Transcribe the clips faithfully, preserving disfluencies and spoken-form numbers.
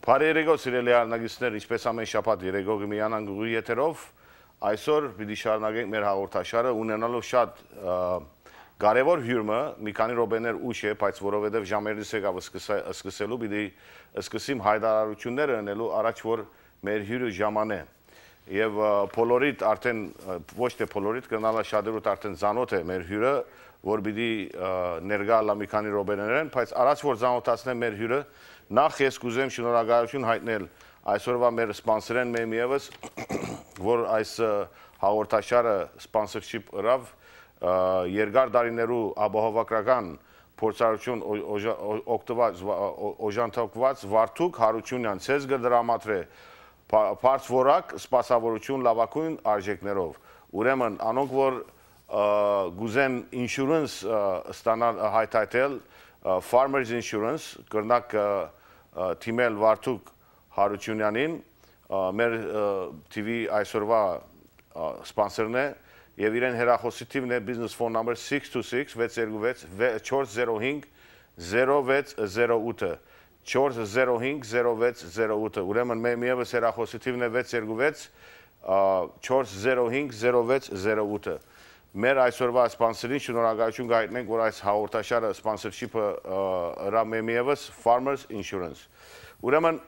Բարի երեկո սիրելի արնագիստներ, ինչպես ամեն շաբաթ երեկո գմիանան գուղի եթերով, այսօր պիտի շարունակենք մեր հաղորդաշարը ունենալով շատ կարևոր հյուրը, մի քանի րոպեներ ուշ է, բայց որովհետև ժամերից եկավ սկսելու, պիտի սկսեմ հայտարարությունները անելու առաջ որ մեր հյուրը ժամանե։ Եվ բոլորիդ արդեն ոչ թե բոլորիդ կնալա շատերուդ արդեն ծանոթ է մեր հյուրը, որ պիտի ներկա լա մի քանի րոպեներ են, բայց առաջ որ ծանոթացնեմ մեր հյուրը, նախ ես կուզեմ շնորհակալություն հայտնել այսօրվա մեր սպոնսորեն մեմ եւս, որ այս հաղորդաշարը սպոնսորշիփ ըրավ երկար տարիներու ապահովագրական փորձառություն օգտված օժանդակված Վարդուկ Հարությունյան ցեզ կդրամատրե Parts որակ սպասավորություն լավակույն արժեքներով։ Ուրեմն անոնք որ գուզեն insurance ստանալ հայտայտել Farmers Insurance կրնակ թիմել Վարդուկ Հարությունյանին մեր T V այսօրվա սպոնսորն է եւ իրեն հեռախոսի թիվն է business phone number six two six six two six four zero five zero six zero eight four zero five zero six zero eight ուրեմն մեր միևս հեռախոսի թիվն է six two six four zero five zero six zero eight մեր այսօրվա սպոնսորին շնորհակալություն գայտնենք որ այս հաղորդաշարը սպոնսորշիփը ըրա մեր միևս Farmers Insurance ուրեմն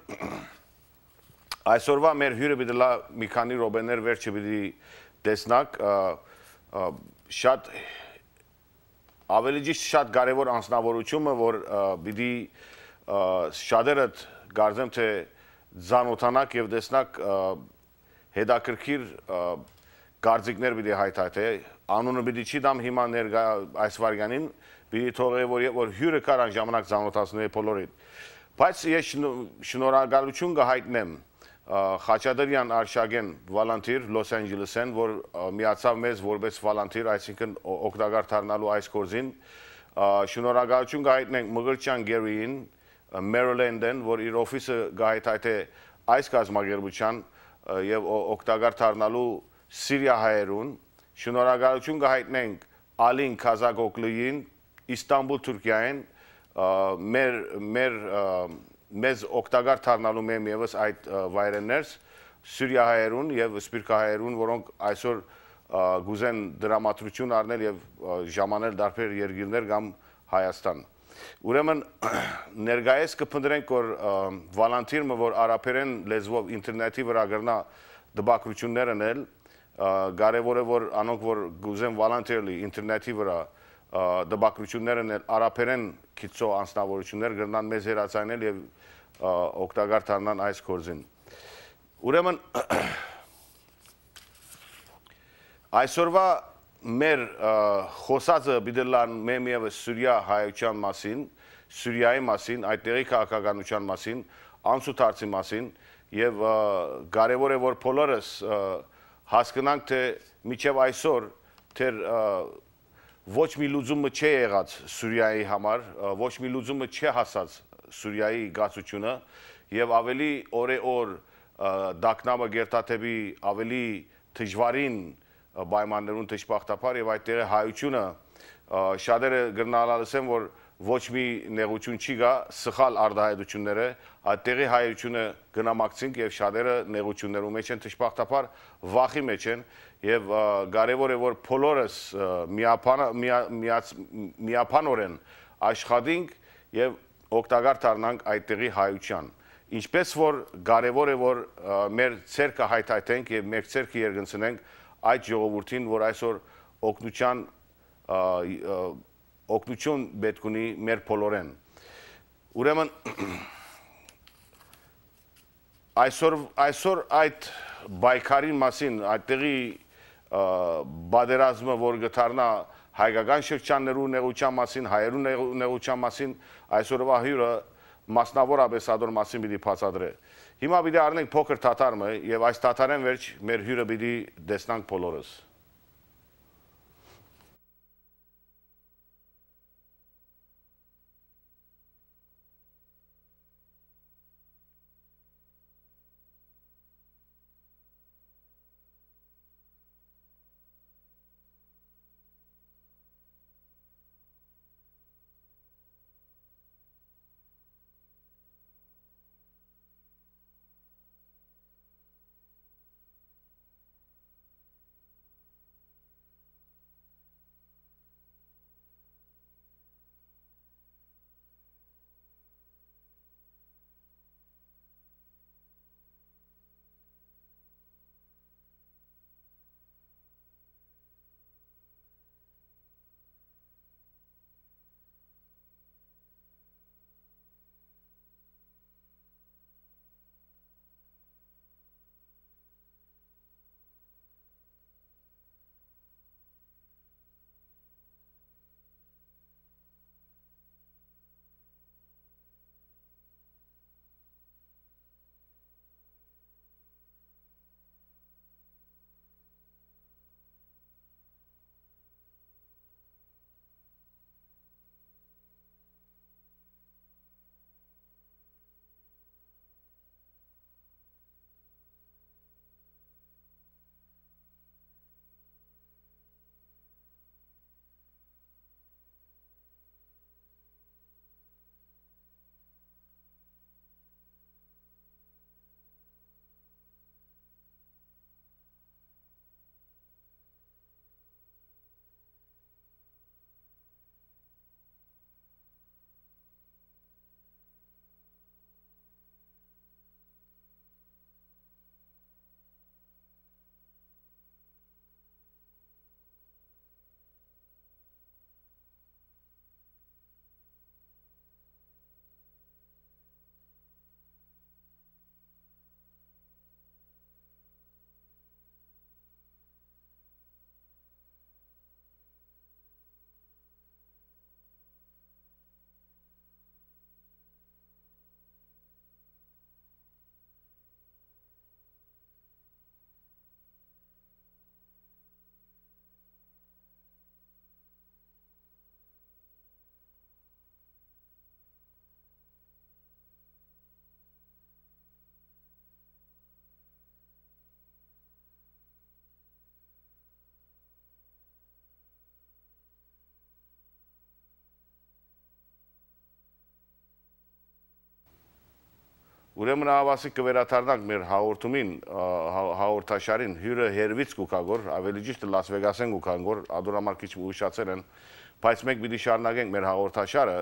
այսօրվա մեր հյուրը պիտի լա մի քանի րոպեներ վերջը պիտի տեսնակ շատ ավելի ճիշտ շատ կարևոր անձնավորությունը որ պիտի շատերդ գարձեմ թե ծանոթանաք եւ տեսնակ հետաքրքիր գարձիկներ պիտի հայտայտե անունը պիտի չի դամ հիմա ներկա այս վարյանին պիտի թողե որ որ հյուրը կարան ժամանակ ծանոթացնի բոլորին բայց ես շնորհակալություն կհայտնեմ Խաչատրյան Արշակեն վոլանտիր Լոս Անջելեսեն որ միացավ մեզ որպես վոլանտիր այսինքն օգտակար դառնալու այս կորզին շնորհակալություն կհայտնենք Մղրտչյան Գերիին Մերիլենդեն որ իր օֆիսը գայթայթե այս կազմակերպության եւ օգտակար դառնալու Սիրիա հայերուն շնորհակալություն կհայտնենք Ալին Քազակօգլուին Իստանբուլ Թուրքիային մեր մեր մեզ օգտակար դառնալու մեմ եւս այդ վայրեններս Սիրիա հայերուն եւ Սպիրկա հայերուն որոնք այսօր գուզեն դրամատրություն առնել եւ ժամանել դարբեր երկիրներ կամ Հայաստան ուրեմն ներկայիս կփնտրենք որ վոլանտիրը որ արաբերեն լեզվով ինտերնետի վրա գրնա դպակրություններ անել կարևոր է որ անոնք որ գուզեն վոլանտիրլի ինտերնետի վրա դպակրություններ անել արաբերեն քիծո անձնավորություններ գրնան մեզ հերացանել եւ օգտակար դառնան այս կորզին ուրեմն այսօրվա մեր խոսածը բիդելան մեմ եւ Սուրիա հայության մասին Սուրիայի մասին այդտեղի քաղաքականության մասին անցուդարձի մասին եւ կարեւոր է որ բոլորս հասկանանք թե միջև այսօր թեր ոչ մի լուծումը չի եղած Սուրիայի համար ոչ մի լուծումը չի հասած Սուրիայի գացությունը եւ ավելի օրեօր դակնամը գերտաթեբի ավելի դժվարին պայմաններուն դժբախտաբար եւ այդտեղի հայությունը շատերը գրնալալսեն որ ոչ մի նեղություն չի գա սխալ արդահայտությունները այդտեղի հայությունը գնամակցինք եւ շատերը նեղություններու մեջ են դժբախտաբար վախի մեջ են եւ կարեւոր է որ բոլորս միապանորեն աշխատենք եւ օգտակար դառնանք այդտեղի հայության ինչպես որ կարեւոր է որ մեր ցերկը հայտայտենք եւ մեր ցերկը երգնցնենք այդ ժողովրդին որ այսօր օգնության օգնություն պետք ունի մեր բոլորեն ուրեմն այսօր այսօր այդ բայկարի մասին այդտեղի բادرազմը որ գտարնա հայկական շրջաններու նեղության մասին հայերու նեղության մասին այսօրվա հյուրը մասնավորապես ադոր մասին պիտի բացատրե հիմա պիտի առնենք փոքր թաթարմը եւ այս թաթարեն վերջ մեր հյուրը պիտի տեսնանք բոլորս ուրեմն ավասիկ կվերաթարնանք մեր հաղորդումին, հաղորդաշարին, հյուրը հերվից կուքագոր, ավելի ճիշտ Լաս Վեգասեն կուքագոր, ադորամար քիչ ուշացել են, բայց մենք պիտի շարունակենք մեր հաղորդաշարը,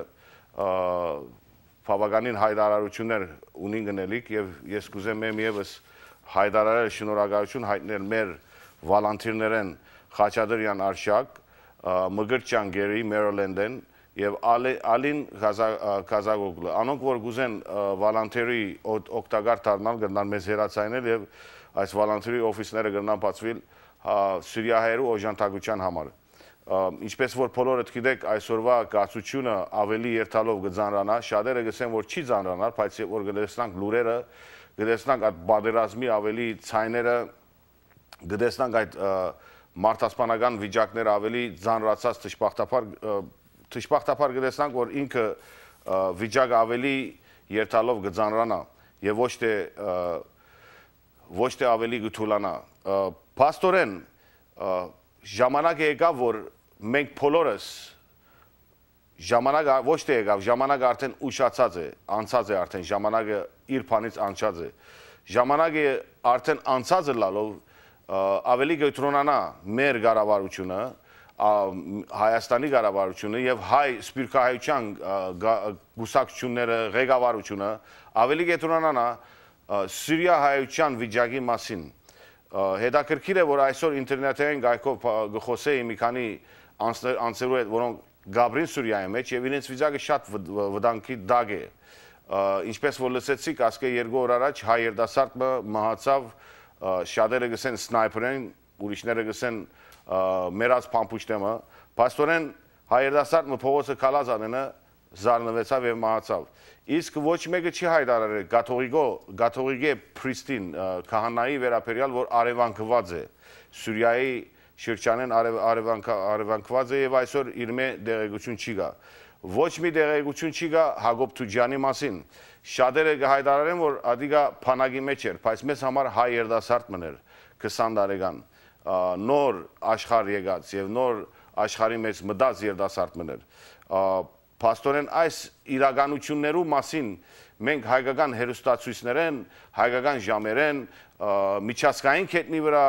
բավականին հայտարարություններ ունին գնելիք եւ ես կուզեմ եմ եւս հայտարարել շնորհակալություն հայտնել մեր վոլանտիրներեն Խաչատրյան Արշակ, Մգրտչյան Գերի Մերիլենդեն եւ Ալին Կազագոգլը անոնք որ գուզեն վոլանտերի օգտակար դառնալ գնան մեզ հերացանել եւ այս վոլանտերի օֆիսները գնան բացվել Սիրիահայերու օժանդակության համար ինչպես որ բոլորդ գիտեք այսօրվա կացությունը ավելի երթալով կձանրանա շատերը գսեն որ չի ձանրանալ բայց որ գտեսնանք լուրերը գտեսնանք այդ բادرազմի ավելի ցայները գտեսնանք այդ մարտահրավերական վիճակները ավելի ձանրացած դժբախտաբար դժբախտաբար գտեսնանք որ ինքը վիճակը ավելի երթալով կձանրանա եւ ոչ թե ոչ թե ավելի գթուլանա փաստորեն ժամանակը եկավ որ մենք բոլորս ժամանակը ոչ թե եկավ ժամանակը արդեն ուշացած է անցած է արդեն ժամանակը իր բանից անցած է ժամանակը արդեն անցած է լալով ավելի գետրոնանա մեր ղարավարությունը Հայաստանի ղարավարությունը եւ հայ սպիրկահայության գուսակցությունները ղեկավարությունը ավելի գետրոնանա Սիրիահայության վիճակի մասին հետաքրքիր է որ այսօր ինտերնետային գայքով գխոսեի մի քանի անձերու հետ որոնք Գաբրին Սուրիայի մեջ եւ իրենց վիճակը շատ վտանգի դակ է ինչպես որ լսեցիք ասկե երկու օր առաջ հայ երդասարտը մահացավ շատերը գսեն սնայպերին ուրիշները գսեն մերած փամփուշտեմը փաստորեն հայ երդասարտը փողոցը քալած անենը զարնվեցավ եւ մահացավ իսկ ոչ մեկը չի հայտարարել կաթողիկո կաթողիկե Պրիստին քահանայի վերապերյալ որ արևանքված է Սուրիայի շրջանեն արևանքված է եւ այսօր իր մե դեղեցություն չի գա ոչ մի դեղեցություն չի գա Հակոբ Թուջյանի մասին շատերը կհայտարարեն որ ադիգա փանագի մեջ էր բայց մեզ համար հայ երդասարտ մներ քսան տարեկան նոր աշխարհ եկած եւ նոր աշխարհի մեջ մտած երդասարտ մներ Փաստորեն այս իրականություններու մասին մենք հայկական հերոստացույցներեն, հայկական ժամերեն, միջազգային կետնի վրա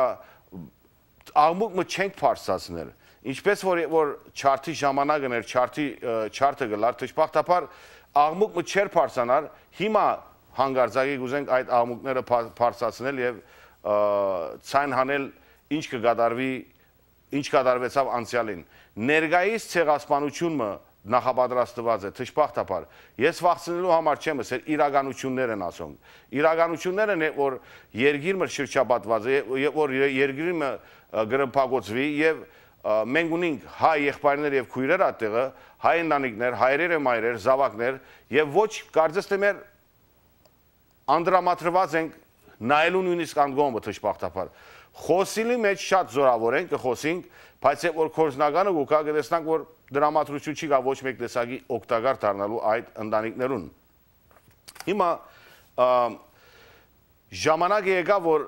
աղմուկը չենք փարսացնել։ Ինչպես որ որ չարթի ժամանակն էր, չարթի չարթը գլար, դժբախտաբար աղմուկը չեր փարսանար, հիմա հանգարձակի գուզենք այդ աղմուկները փարսացնել եւ ցայն հանել ինչ կգադարվի, ինչ կդարվեցավ անցյալին։ Ներգայիս ցեղասպանությունը նախապատրաստված է դժբախտաբար ես վախցնելու համար չեմ ասել իրականություններ են ասում իրականությունները են որ երկիրը շրջապատված է եւ որ երկիրը գրմփագոցվի եւ մենք ունենք հայ եղբայրներ եւ քույրեր այդտեղը հայ ընտանիքներ հայրեր եւ մայրեր զավակներ եւ ոչ կարծես թե մեր անդրամատրված ենք նայելու նույնիսկ անգոմը դժբախտաբար խոսիլի մեջ շատ զորավոր ենք կխոսենք բայց որ կորզնականը գուկա գտեսնանք որ դրամատրություն չի գա ոչ մեկ տեսակի օգտակար դառնալու այդ ընտանիքներուն հիմա ժամանակը եկավ որ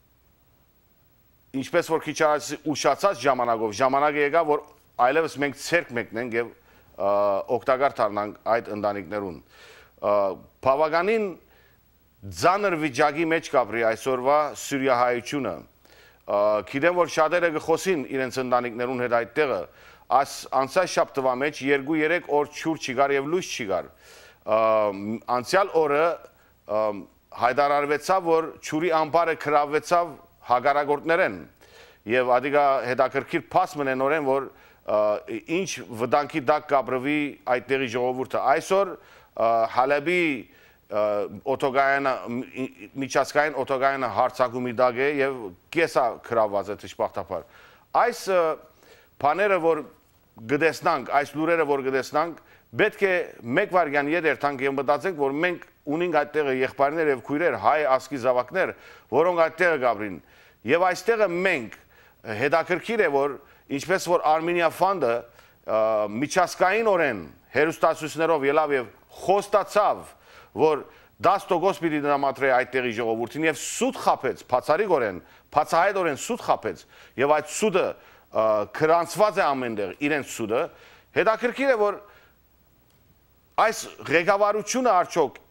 ինչպես որ քիչ առաջ ուշացած ժամանակով ժամանակը եկավ որ այլևս մենք ցերկ մեկնենք եւ օգտակար դառնանք այդ ընտանիքներուն բավականին ձանր վիճակի մեջ կապրի այսօրվա Սիրիահայությունը գիտեմ որ շատերը կխոսին իրենց ընտանիքներուն հետ այդտեղը Այս անցյալ շաբթվա մեջ երկու երեք օր ջուր չգար եւ լույս չգար անցյալ օրը հայտարարվեցավ որ ջուրի ամբարը քրավվեցավ հագարագործներեն եւ ադիգա հետաքրքիր փաս մնենորեն որ ինչ վտանգի դակ կապրվի այդտեղի ժողովուրդը այսօր Հալեբի օտոգայանը միջազգային օտոգայանը հարցակումի դակ է եւ կեսա քրավված է դժբախտաբար այս բաները որ գտեսնանք այս լուրերը որ գտեսնանք պետք է մեկ վարյան եդերթանք եւ մտածենք որ մենք ունենք այդտեղը եղբայրներ եւ քույրեր հայ ասկի զավակներ որոնք այդտեղը գաբրին եւ այստեղը մենք հետաքրքիր է որ ինչպես որ Armenia Fund-ը միջազգային օրեն հերոստացույցներով ելավ եւ խոստացավ որ դաս տոկոս պիտի դրամատրի այդտեղի ժողովրդին եւ սուտ խապեց բացառիկորեն բացահայտորեն սուտ խապեց եւ այդ սուտը քրանցված է ամենտեղ իրենց սուտը հետաքրքիր է որ այս ղեկավարությունը արդյոք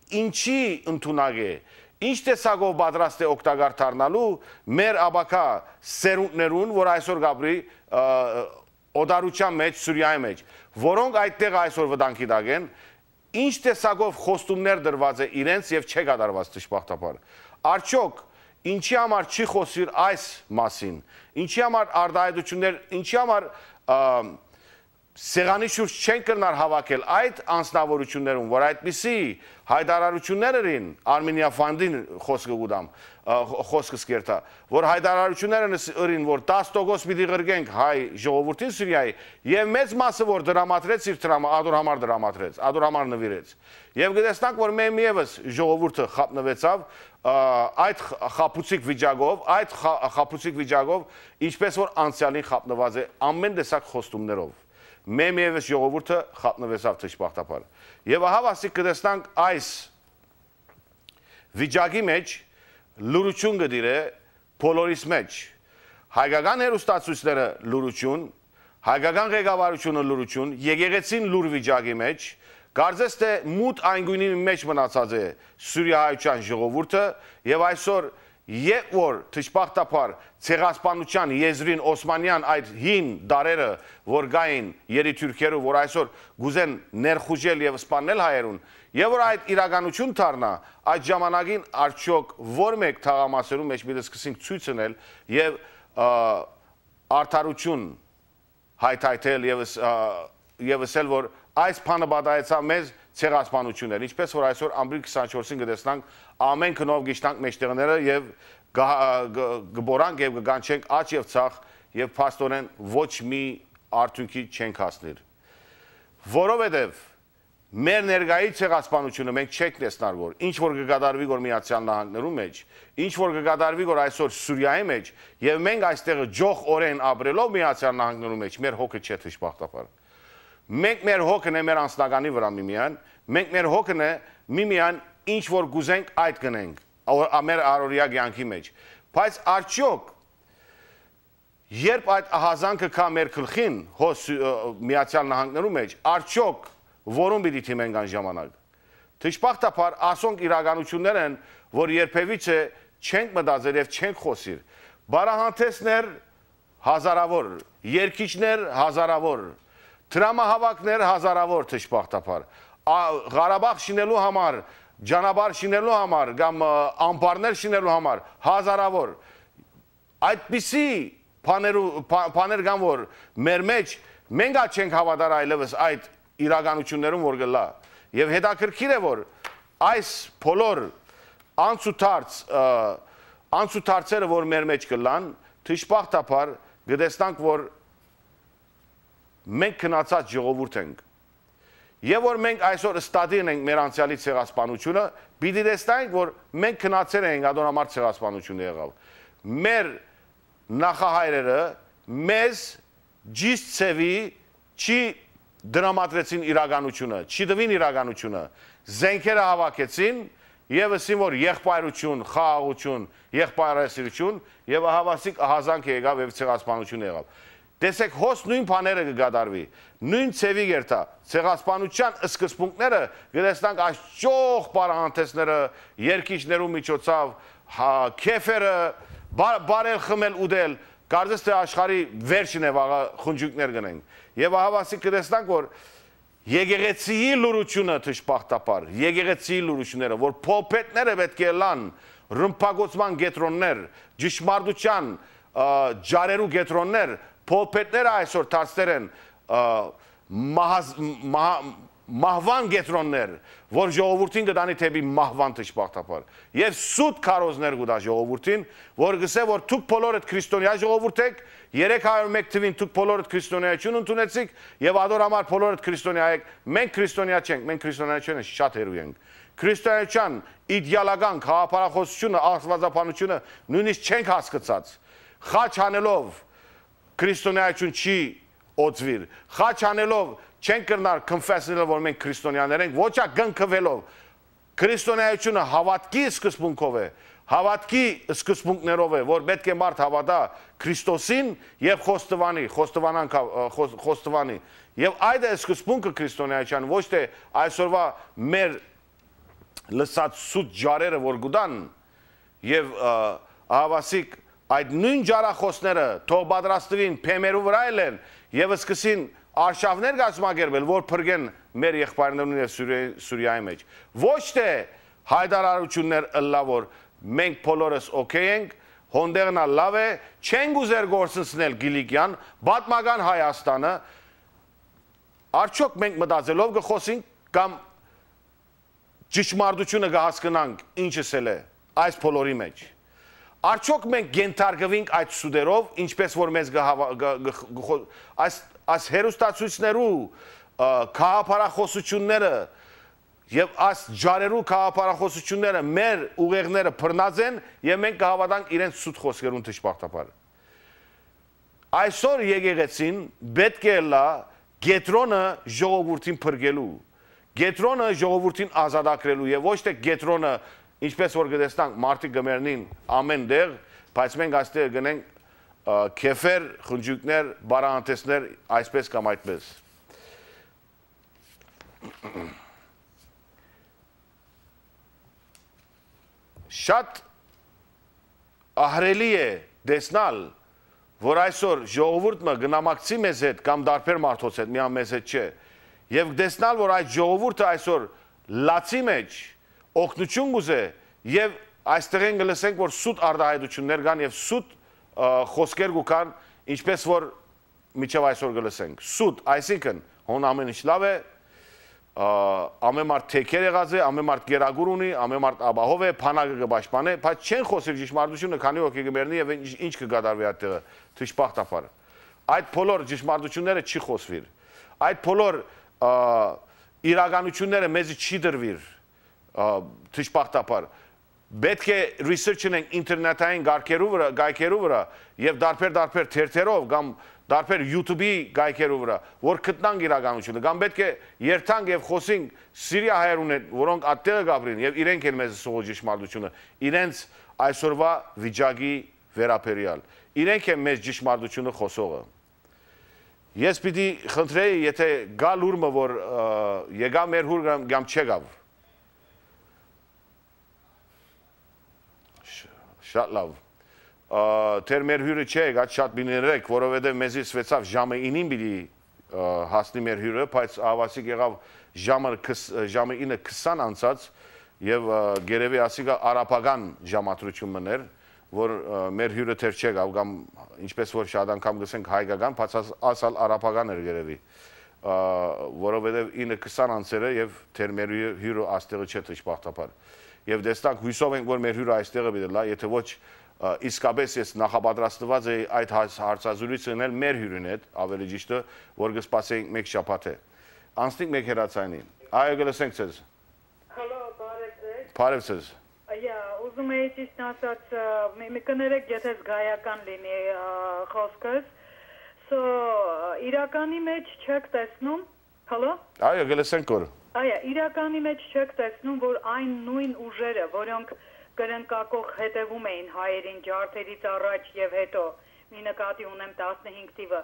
ինչի ընդունակ է, ինչ տեսակով պատրաստ է օգտակար դառնալու մեր աբակա սերունդներուն, որ այսօր գաբրի օդարության մեջ, Սուրիայի մեջ, որոնք այդտեղ այսօր վտանգի տակ են, ինչ տեսակով խոստումներ դրված է իրենց եւ չէ կատարված դժբախտաբար։ Արդյոք ինչի համար չի խոսիր այս մասին, ինչի համար արտահայտություններ, ինչի համար սեղանի շուրջ չեն կրնար հավաքել այդ անձնավորություններում, որ այդպիսի հայտարարություններ էին Armenia Fund-ին խոսքը գուտամ, խոսքը սկերտա, որ հայտարարություններ էին, որ տասը տոկոս պիտի ղրգենք հայ ժողովրդին Սուրիայի եւ մեծ մասը որ դրամատրեց իր ադոր համար դրամատրեց, ադոր համար նվիրեց։ Եվ գտեսնանք, որ մեմ եւս ժողովուրդը խապնվեցավ այդ խապուցիկ վիճակով, այդ խապուցիկ վիճակով, ինչպես որ անցյալին խապնված է ամեն տեսակ խոստումներով։ Մեմ եւս ժողովուրդը խապնվեցավ դժբախտաբար։ Եվ ահա ասիկ կտեսնանք այս վիճակի մեջ լուրություն գդիր է բոլորիս մեջ։ Հայկական հերոստացույցները լուրություն, հայկական ղեկավարությունը լուրություն, եկեղեցին լուր վիճակի մեջ, կարծես թե մութ անգույնի մեջ մնացած է Սուրիայության ժողովուրդը եւ այսօր Եվ որ դժբախտաբար ցեղասպանության եզրին Օսմանյան այդ հին դարերը, որ գային երի թուրքերու, որ այսօր գուզեն ներխուժել եւ սպանել հայերուն, եւ որ այդ իրականություն դառնա, այդ ժամանակին արդյոք որ մեկ թաղամասերում մեջ մի դեսկսինք ցույց տնել եւ արդարություն հայթայթել եւ եւ ասել որ այս բանը բադայեցավ մեզ ցեղասպանություններ, ինչպես որ այսօր ամբրիլ քսանչորսին գտեսնանք ամեն քնով գիշտանք մեջտեղները եւ գբորանք եւ գանչենք աճ եւ ցախ եւ փաստորեն ոչ մի արդյունքի չենք հասնել։ Որովհետեւ մեր ներգայի ցեղասպանությունը մենք չենք տեսնար որ ինչ որ կկատարվի որ Միացյալ Նահանգներում մեջ, ինչ որ կկատարվի որ այսօր Սուրիայի մեջ եւ մենք այստեղ ջոխ օրեն ապրելով Միացյալ Նահանգներում մեջ մեր հոգը չէ դժբախտաբար։ Մենք մեր հոգն է մեր անձնականի վրա միմիան, մենք մեր հոգն է միմիան ինչ որ գուզենք այդ գնենք, մեր առօրյա կյանքի մեջ։ Բայց արդյոք երբ այդ ահազանգը կա մեր գլխին հոս Միացյալ Նահանգներում մեջ, արդյոք որում պիտի թիմենք այն ժամանակ։ Դժբախտաբար ասոնք իրականություններ են, որ երբևիցե չենք մտածել եւ չենք խոսիր։ Բարահանտեսներ հազարավոր, երկիչներ հազարավոր, Տրամահավաքներ հազարավոր դժբախտաբար, Ղարաբաղ շինելու համար, ճանապարհ շինելու համար, կամ ամբարներ շինելու համար հազարավոր։ Այդպիսի բաներ կան, որ մեր մեջ մենք չենք հավատար այլևս այդ իրականություններում որ գլա։ Եվ հետաքրքիր է որ այս բոլոր անցուդարձ անցուդարձերը որ մեր մեջ գլան, դժբախտաբար գտեսնանք որ մենք քնացած ժողովուրդ ենք։ Եվ որ մենք այսօր ստադին ենք մեր անցյալի ցեղասպանությունը, պիտի տեսնենք, որ մենք քնացել ենք ադոնամար ցեղասպանությունը եղավ։ Մեր նախահայրերը մեզ ճիշտ ցևի չի դրամատրեցին իրականությունը, չի դվին իրականությունը, զենքերը հավաքեցին եւ ասին որ եղբայրություն, խաղաղություն, եղբայրասիրություն եւ հավասիկ ահազանգ եղավ եւ ցեղասպանություն եղավ։ Տեսեք հոս նույն բաները կգադարվի, նույն ցևի գերտա, ցեղասպանության սկզբունքները գտեսնանք այս ճոխ բարահանտեսները, երկիչներու միջոցով, քեֆերը, բարել խմել ուդել, կարծես թե աշխարհի վերջին է վաղը խնջուկներ գնենք։ Եվ հավասիկ կտեսնանք որ եկեղեցիի լուրությունը դժբախտաբար, եկեղեցիի լուրությունները, որ փոփետները պետք է լան, ռմբակոծման գետրոններ, ճշմարտության ջարերու գետրոններ, փոփետները այսօր դարձել են մահվան գետրոններ, որ ժողովրդին կդանի թեպի մահվան դժբախտաբար։ Եվ սուտ քարոզներ կուտա ժողովրդին, որ գսե որ դուք բոլորդ քրիստոնյա ժողովուրդ եք, երեք հարյուր մեկ թվին դուք բոլորդ քրիստոնեություն ընդունեցիք եւ ադորամար բոլորդ քրիստոնյա եք, մենք քրիստոնյա չենք, մենք քրիստոնեությունը շատ հերու ենք։ Քրիստոնեության իդեալական քաղաքապարախոսությունը, աստվածապանությունը նույնիսկ չենք հասկացած։ Խաչ անելով քրիստոնեություն չի օծվիր, խաչ անելով չենք կրնար կնֆեսնել որ մենք քրիստոնյաներ ենք, ոչ ա գնքվելով, քրիստոնեությունը հավատքի սկզբունքով է, հավատքի սկզբունքներով է, որ պետք է մարդ հավատա Քրիստոսին եւ խոստովանի, խոստովանան խոստովանի։ Եվ այդ է սկզբունքը քրիստոնեության, ոչ թե այսօրվա մեր լսած սուտ ջարերը որ գուտան եւ ահավասիկ այդ նույն ջարախոսները թող պատրաստվին փեմերու վրա են եւ սկսին արշավներ գազմագերվել որ փրկեն մեր եղբայրներուն եւ Սուրիայի մեջ ոչ թե հայտարարություններ ըլլա որ մենք բոլորս օքեյ ենք հոնդերնա լավ է չենք ուզեր գործընկնել Գիլիկյան պատմական Հայաստանը արդյոք մենք մտածելով կխոսենք կամ ճշմարտությունը կհասկանանք ինչս էլ է այս բոլորի մեջ արդյոք մենք գենթարկվենք այդ սուդերով ինչպես որ մեզ այս այս հերոստացույցներու քաղաքապարախոսությունները եւ այս ջարերու քաղաքապարախոսությունները մեր ուղեղները բռնած են եւ մենք կհավատանք իրենց սուտ խոսքերուն դժբախտաբար այսօր եկեղեցին պետք է լա գետրոնը ժողովրդին փրկելու գետրոնը ժողովրդին ազատագրելու եւ ոչ թե գետրոնը ինչպես որ գտեսնանք մարտի գմերնին ամեն դեղ բայց մենք այստեղ գնենք քեֆեր խնջուկներ բարանտեսներ այսպես կամ այդպես շատ ահրելի է դեսնալ որ այսօր ժողովուրդը գնամակցի մեզ հետ կամ դարբեր մարդոց հետ միան մեզ հետ չէ եւ դեսնալ որ այդ ժողովուրդը այսօր լացի մեջ օգնություն գուզե եւ այստեղ են գլսենք որ սուտ արդահայտություններ կան եւ սուտ խոսքեր կան ինչպես որ միջև այսօր գլսենք սուտ այսինքն հոն ամեն ինչ լավ է ամեն մարդ թեքեր եղած է ամեն մարդ գերագուր ունի ամեն մարդ աբահով է փանակը կպաշտպանե բայց չեն խոսել ճշմարտությունը քանի հոգի կմեռնի եւ ինչ կգադարվի այդտեղը դժբախտաբար այդ բոլոր ճշմարտությունները չի խոսվիր այդ բոլոր իրականությունները մեզի չի դրվիր դժբախտաբար պետք է research անենք ինտերնետային գարկերու վրա գայքերու վրա եւ դարբեր դարբեր թերթերով կամ դարբեր YouTube-ի գայքերու վրա որ գտնանք իրականությունը կամ պետք է երթանք եւ խոսենք Սիրիա հայերուն հետ որոնք այդտեղ գաբրին եւ իրենք են մեզ սողոջ ճշմարտությունը իրենց այսօրվա վիճակի վերապերյալ իրենք են մեզ ճշմարտությունը խոսողը ես պիտի խնդրեի եթե գա լուրը որ եկա մեր հուր կամ չեկավ շատ լավ Թեր մեր հյուրը չէ, այդ շատ բիներեք, որովհետև մեզի սվեցավ ժամը ինին բիդի հասնի մեր հյուրը, բայց ավասիկ եղավ ժամը ինը քսան անցած և գերևի ասիկա արապական ժամատրություն մներ, որ մեր հյուրը թեր չեկավ, կամ ինչպես որ շատ անգամ գսենք հայկական, բայց ասալ արապական էր գերևի, որովհետև ինը քսան անցերը և թեր մեր հյուրը աստեղը չէ թշպախտապար։ Եվ դեստակ հույսով ենք, որ մեր հյուրը այստեղը բիդելա, եթե ոչ իսկապես ես նախապատրաստված էի այդ հարցազրույցը ունել մեր հյուրին հետ, ավելի ճիշտը, որ կսպասեինք մեկ շաբաթ է։ Անցնենք մեկ հեռացայինի։ Այո, գլսենք ձեզ։ Հալո, բարև ձեզ։ Բարև ձեզ։ Այա, ուզում էի ճիշտ ասած, կներեք, եթե զգայական լինի խոսքս, so իրականի մեջ չեք տեսնում, հալո։ Այո, գլսենք որ։ Այա, իրականի մեջ չեք տեսնում, որ այն նույն ուժերը, որոնք կրնկակող հետևում էին հայերին ջարդերից առաջ եւ հետո մի նկատի ունեմ տասնհինգ թիվը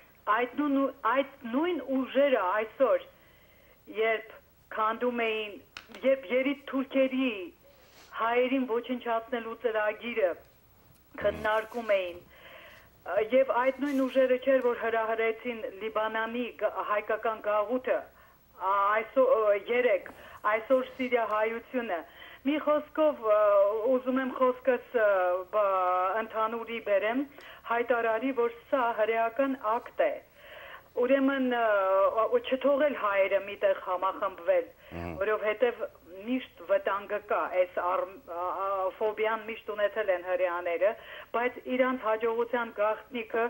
այդ նույն ուժերը այսօր երբ քանդում էին երբ երիտ թուրքերի հայերին ոչնչացնելու ծրագիրը քննարկում էին եւ այդ նույն ուժերը չէր որ հրահրեցին Լիբանանի հայկական գաղութը այսօր երեք այսօր Սիրիա հայությունը Մի խոսքով ուզում եմ խոսքս ընդհանուրի բերեմ, հայտարարի, որ սա հրեական ակտ է։ Ուրեմն չթողել հայերը միտեղ համախմբվել, որովհետև միշտ վտանգը կա, այս ֆոբիան միշտ ունեցել են հրեաները, բայց իրանց հաջողության գաղտնիքը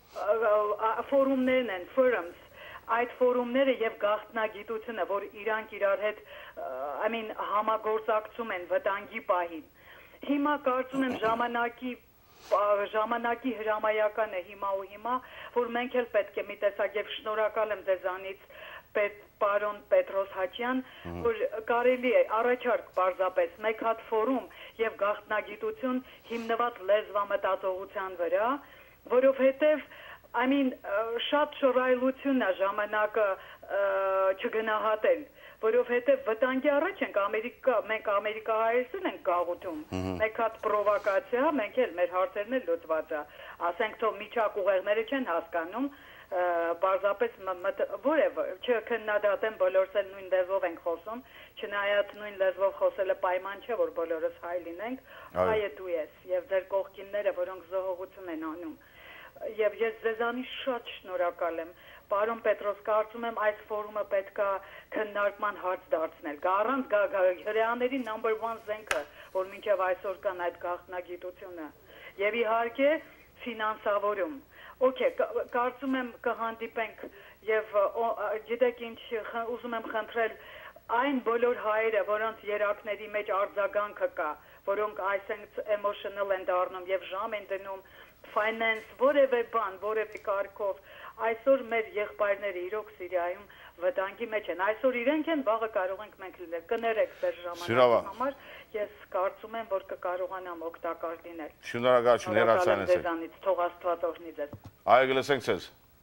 ֆորումներն են, forums, այդ ֆորումները եւ գաղտնագիտությունը, որ իրանք իրար հետ I mean համագործակցում են վտանգի պահին։ Հիմա կարծում եմ ժամանակի ժամանակի հրամայականը հիմա ու հիմա, որ մենք էլ պետք է մի տեսակ եւ շնորհակալ եմ ձեզանից պարոն Պետրոս Հաչյան, որ կարելի է առաջարկ պարզապես մեկ հատ ֆորում եւ գաղտնագիտություն հիմնված լեզվամտածողության վրա, որովհետեւ I mean շատ շռայլությունն է ժամանակը չգնահատել որովհետև վտանգի առաջ ենք Ամերիկա, մենք ամերիկահայերն ենք գաղութում։ Մեկ հատ պրովոկացիա, մենք էլ մեր հարցերն էլ լուծված է։ Ասենք թող միջակ ուղեղները չեն հասկանում, պարզապես որևէ չքննադատեմ, բոլորս էլ նույն լեզվով ենք խոսում, չնայած նույն լեզվով խոսելը պայման չէ, որ բոլորս հայ լինենք, հայը դու ես եւ ձեր կողքինները, որոնք զոհողություն են անում։ Եվ ես ձեզանից շատ շնորհակալ եմ։ Պարոն Պետրոս, կարծում եմ այս ֆորումը պետք է քննարկման հարց դարձնել։ Առանց հրեաների number one զենքը, որ մինչև այսօր կան այդ գաղտնագիտությունը։ Եվ իհարկե ֆինանսավորում։ Okay, կարծում եմ կհանդիպենք եւ գիտեք ինչ ուզում եմ խնդրել այն բոլոր հայերը, որոնց երակների մեջ արձագանքը կա, որոնք այսենք emotional են դառնում եւ ժամ են դնում finance, որևէ բան, որևէ կարգով, այսօր մեր եղբայրները իրոք Սիրիայում վտանգի մեջ են։ Այսօր իրենք են, վաղը կարող ենք մենք լինել։ Կներեք ձեր ժամանակի համար, ես կարծում եմ, որ կկարողանամ օգտակար լինել։ Շնորհակալություն հեռացանից։ Ձեզանից թող Աստված օրհնի ձեզ։ Այո, գլսենք ձեզ։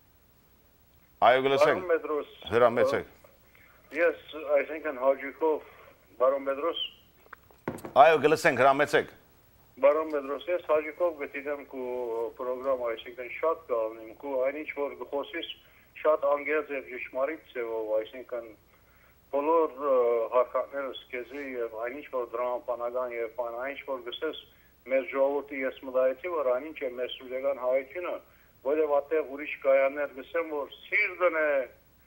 Այո, գլսենք։ Հրամեցեք։ Ես այսինքն Հաջիկով, բարոն Պետրոս։ Այո, գլսենք, հրամեցեք։ Բարոն Պետրոս, ես Հաջիկով գտիդեմ քու պրոգրամ, այսինքն շատ կավնիմ, քու այնինչ որ գխոսիս շատ անգերձ եւ ճշմարիտ ձևով, այսինքն բոլոր հարկանները սկեզի եւ այնինչ որ դրամապանական եւ այնինչ որ գսես մեր ժողովրդի ես մտայեցի որ այնինչ է մեր սուրյական հայությունը, որովհետեւ այդտեղ ուրիշ կայաններ գսեմ որ Սիրդն է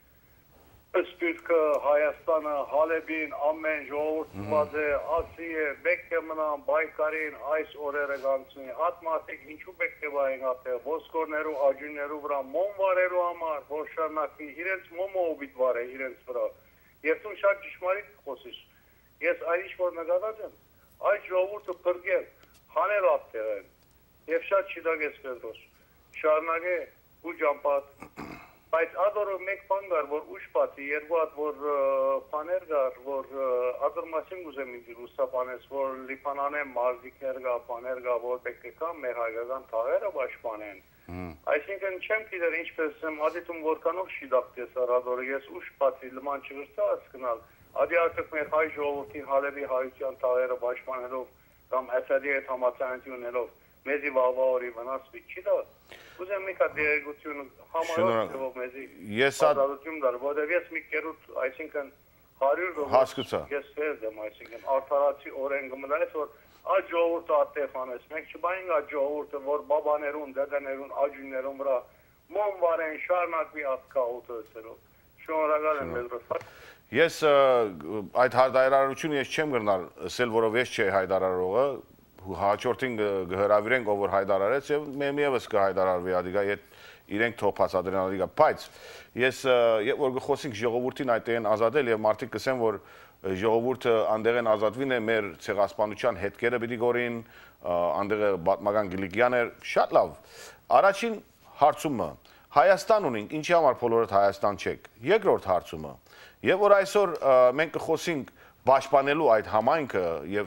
Սպիրկը Հայաստանը Հալեբին ամեն ժողովուրդված է ասի է բեք է մնան բայկարին այս օրերը գանցնի ատմատիկ ինչու բեք է բային ապել ոսկորներու աջուններու վրա մոմ վարերու համար որ շարնակվի իրենց մոմը օբիտ վար է իրենց վրա եւ դու շատ ճշմարիտ խոսиш ես այնիշ որ նկատած եմ այս ժողովուրդը փրկել հանել ապտեղեն եւ շատ չդագես Պետրոս շարնակե ու ջամպատ Բայց ադորը մեկ բան կար, որ ուշ պատի, երկու հատ, որ պաներ կար, որ ադոր մասին ուզեմ ինձ լուսապանես, որ լիպանանեն մարզիկներ կա, պաներ կա, որ պետք է կա, մեր հայկական թաղերը պաշտպանեն։ Այսինքն չեմ գիտեր ինչպես եմ, ադիտում որքանով շիդակտես ադորը, ես ուշ պատի լման չվրծա ասկնալ, ադի արդյոք մեր հայ ժողովրդի հալեվի հայության թաղերը պաշտպանելով կամ Ասադի հետ համացանություններով մեզի վաղվա օրի վնասվի չի դա։ Ուզեմ մի կա դերեգություն համարով ձևով մեզի ազատություն դար, որև ես մի կերուտ, այսինքն հարյուր Հասկացա։ ես վերդ եմ, այսինքն արդարացի օրեն գմնայես, որ այդ ժողովուրդը ատեխանես, մենք չբային այդ ժողովուրդը, որ բաբաներուն, դեդաներուն, աջուններուն վրա մոմ վարեն, շարնակվի ատկա ուտեցերով։ Շնորհակալ եմ Պետրոս։ Ես այդ հայտարարությունը ես չեմ գրնալ, ասել որով ես չէ հայտարարողը հաջորդին կհրավիրենք ով որ հայտարարեց եւ մեմիևս կհայտարարվի ադիգա իրենք թոփացադրեն ադիգա բայց ես երբ որ գխոսենք ժողովրդին այդտեղեն ազատել եւ մարդիկ կսեն որ ժողովուրդը անդեղեն ազատվին է մեր ցեղասպանության հետքերը պիտի գորին անդեղը պատմական գլիկյաներ շատ լավ առաջին հարցումը Հայաստան ունենք ինչի համար բոլորդ Հայաստան չեք երկրորդ հարցումը եւ որ այսօր մենք կխոսենք Պաշտպանելու այդ համայնքը եւ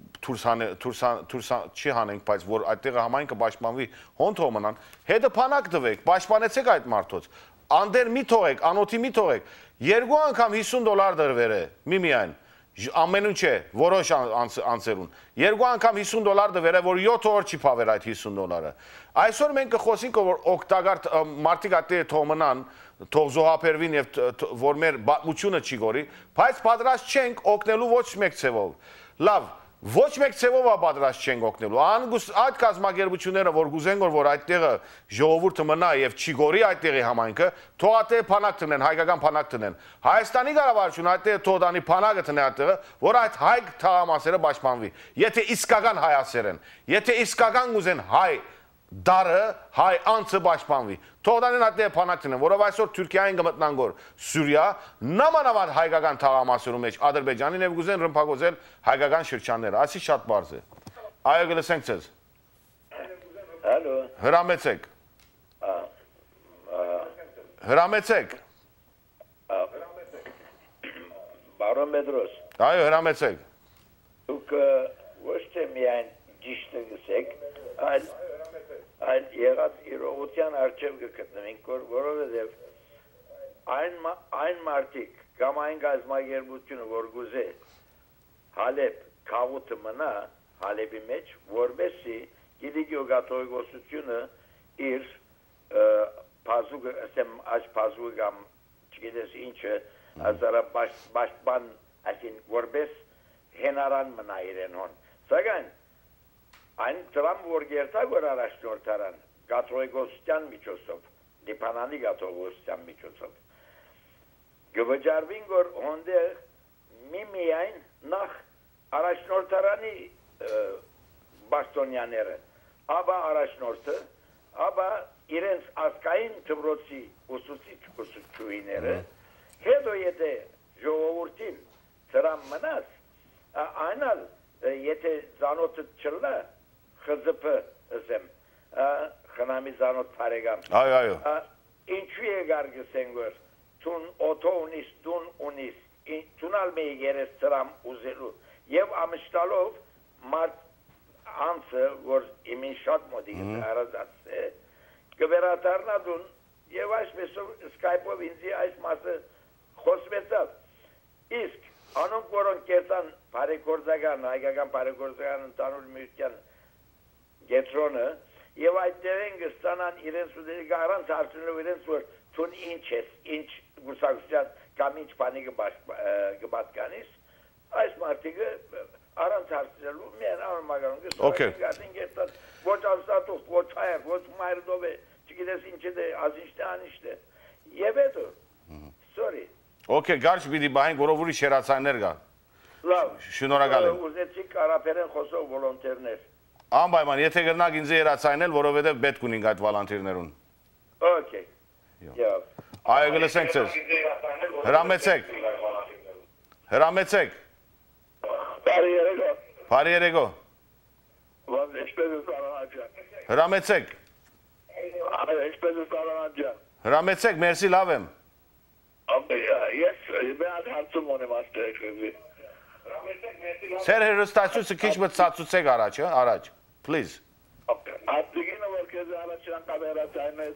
թուրսան չի հանենք, բայց որ այդտեղը համայնքը պաշտպանվի հոնթ հոմնան, հետը փանակ տվեք, պաշտպանեցեք այդ մարդոց, անդեր մի թողեք, անոթի մի թողեք, երկու անգամ հիսուն դոլար դրվեր է, մի միայն, ամենուն չէ, որոշ անցերուն, երկու անգամ հիսուն դոլար դվեր է, որ յոթ օր չի պավեր այդ հիսուն դոլարը, այսօր մենք կխոսենք, որ օգտագար մարդիկ այդտեղ թողմնան, թող զոհաբերվին եւ որ մեր պատմությունը չի գորի, բայց պատրաստ չենք օգնելու ոչ մեկ ցևով։ Լավ, ոչ մեկ ցևով պատրաստ չենք օգնելու։ Անգուս այդ կազմակերպությունները, որ գուզեն որ այդտեղը ժողովուրդը մնա եւ չի գորի այդտեղի համայնքը, թող այդտեղ փանակ տնեն, հայկական փանակ տնեն։ Հայաստանի կառավարությունը այդտեղ թողանի փանակը տնի այդտեղը, որ այդ հայ թաղամասերը պաշտպանվի։ Եթե իսկական հայասեր են, եթե իսկական գուզեն հայ դարը հայ անձը պաշտպանվի։ Թողանեն այդտեղ փանակ տնեն, որով այսօր Թուրքիային կմտնան գոր Սուրիա, նամանավանդ հայկական թաղամասերու մեջ Ադրբեջանին եւ գուզեն ռմբակոծել հայկական շրջանները։ Այսի շատ բարձ է։ Այո, գլսենք ձեզ։ Ալո։ Հրամեցեք։ Հրամեցեք։ Բարոն Պետրոս։ Այո, հրամեցեք։ Դուք ոչ թե միայն ճիշտ գսեք, այլ այլ եղած իրողության արջև կգտնվենք, որովհետև այն այն մարդիկ կամ այն գազագերբությունը, որ գուզե Հալեբ քաղուտը մնա Հալեբի մեջ, որովհետեւ գիտիգիո կաթողիկոսությունը իր բազուգը, ասեմ, այս բազուգը կամ չգիտես ինչը, ասարա պաշտպան, այսին որպես հենարան մնա իրեն հոն։ Սակայն այն դրամ որ գերտա որ առաջնորդարան կաթողիկոսության միջոցով, դիպանանի կաթողիկոսության միջոցով գվճարվին որ հոնդեղ միմիայն նախ առաջնորդարանի բաստոնյաները, ապա առաջնորդը, ապա իրենց ասկային թվրոցի ուսուցիչ ուսուցչուհիները, հետո եթե ժողովուրդին դրամ մնաց, այնալ եթե զանոթը չլա, խզպը զեմ, խնամի զանոթ պարեգամ, ինչու է գարգսեն որ, տուն օթո ունիս, տուն ունիս, տունալ մեի գերես դրամ ուզելու, և ամշտալով մարդ անցը, որ իմին շատ մոդի հարազած է, կվերատարնա դուն, և այսպեսով սկայպով ինձի այս մասը խոսվեցավ, իսկ անոնք որոնք կերտան բարեգործական, հայկական բարեգործական ընդանուր միության գետրոնը, և այդտեղ են կստանան իրենց ուտերի առանց հարցնելով իրենց, որ թուն ինչ ես, ինչ գուսակցության կամ ինչ բանի կբատկանիս, այս մարդիկը առանց հարցնելու միայն անմագանում կստանան կերտան, ոչ անստատով, ոչ հայր, ոչ մայրդով է, չգիտես ինչ է, ազինչն է, անիշտ է, և հետո, sorry. Okay, garç bir dibahin gorovuri şeratsanlar ga. Lav. Շնորհակալ եմ։ Ուզեցիք արաբերեն խոսող վոլոնտերներ։ Անպայման, եթե գրնակ ինձ երացանել, որովհետև պետք ունենք այդ վոլոնտերներուն։ Okay. Եվ։ Այո, գլսենք ձեզ։ Հրամեցեք։ Հրամեցեք։ Բարի երեկո։ Բարի երեկո։ Ոնց ինչպես է Սարոյանջան։ Հրամեցեք։ Այո, ինչպես է Սարոյանջան։ Հրամեցեք, մերսի լավ եմ։ Yes, ben harcım onu master kızı. Ser hırıstaçüsü kiç mi satsütsek araç, araç. Please. Artık yine merkezi araçtan kamera sayınız.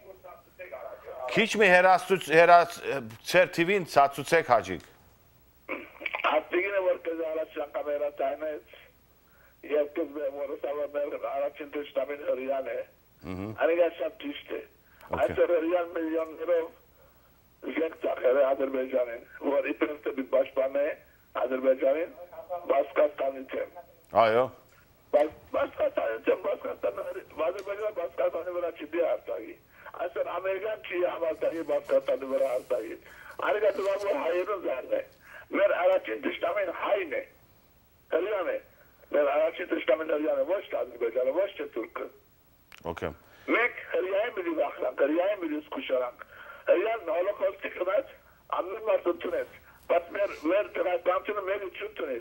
Kiç mi herastüç, heras, ser tivin satsütsek hacık. Artık yine merkezi araçtan kamera sayınız. Yapkız ve moru sabahlar araçın tuştamin hıryanı. Hani gerçekten tüştü. Ayrıca hıryan milyon lira Zenk takere Azerbaycan'ın. Var ipinizde bir başbakanı Azerbaycan'ın Baskastan'ın. Ayo. Baskastan'ın, Baskastan'ın, Azerbaycan Baskastan'ı bırak ciddi artığı. Aslında Amerikan çiğ havaltayı Baskastan'ı bırak artığı. Arka duvar bu hayırın zerde. Ver araçın dışlamayın hayne. Hıryanı. Ver araçın dışlamayın hıryanı. Boşta Azerbaycan'ı, boşta Türk'ü. Okay. Mek hıryanı biliyoruz aklan, hıryanı biliyoruz kuşarak. Eğer Holocaust'ı kadar anlamasın Tunis. Bak mer mer transplantını mer için Tunis.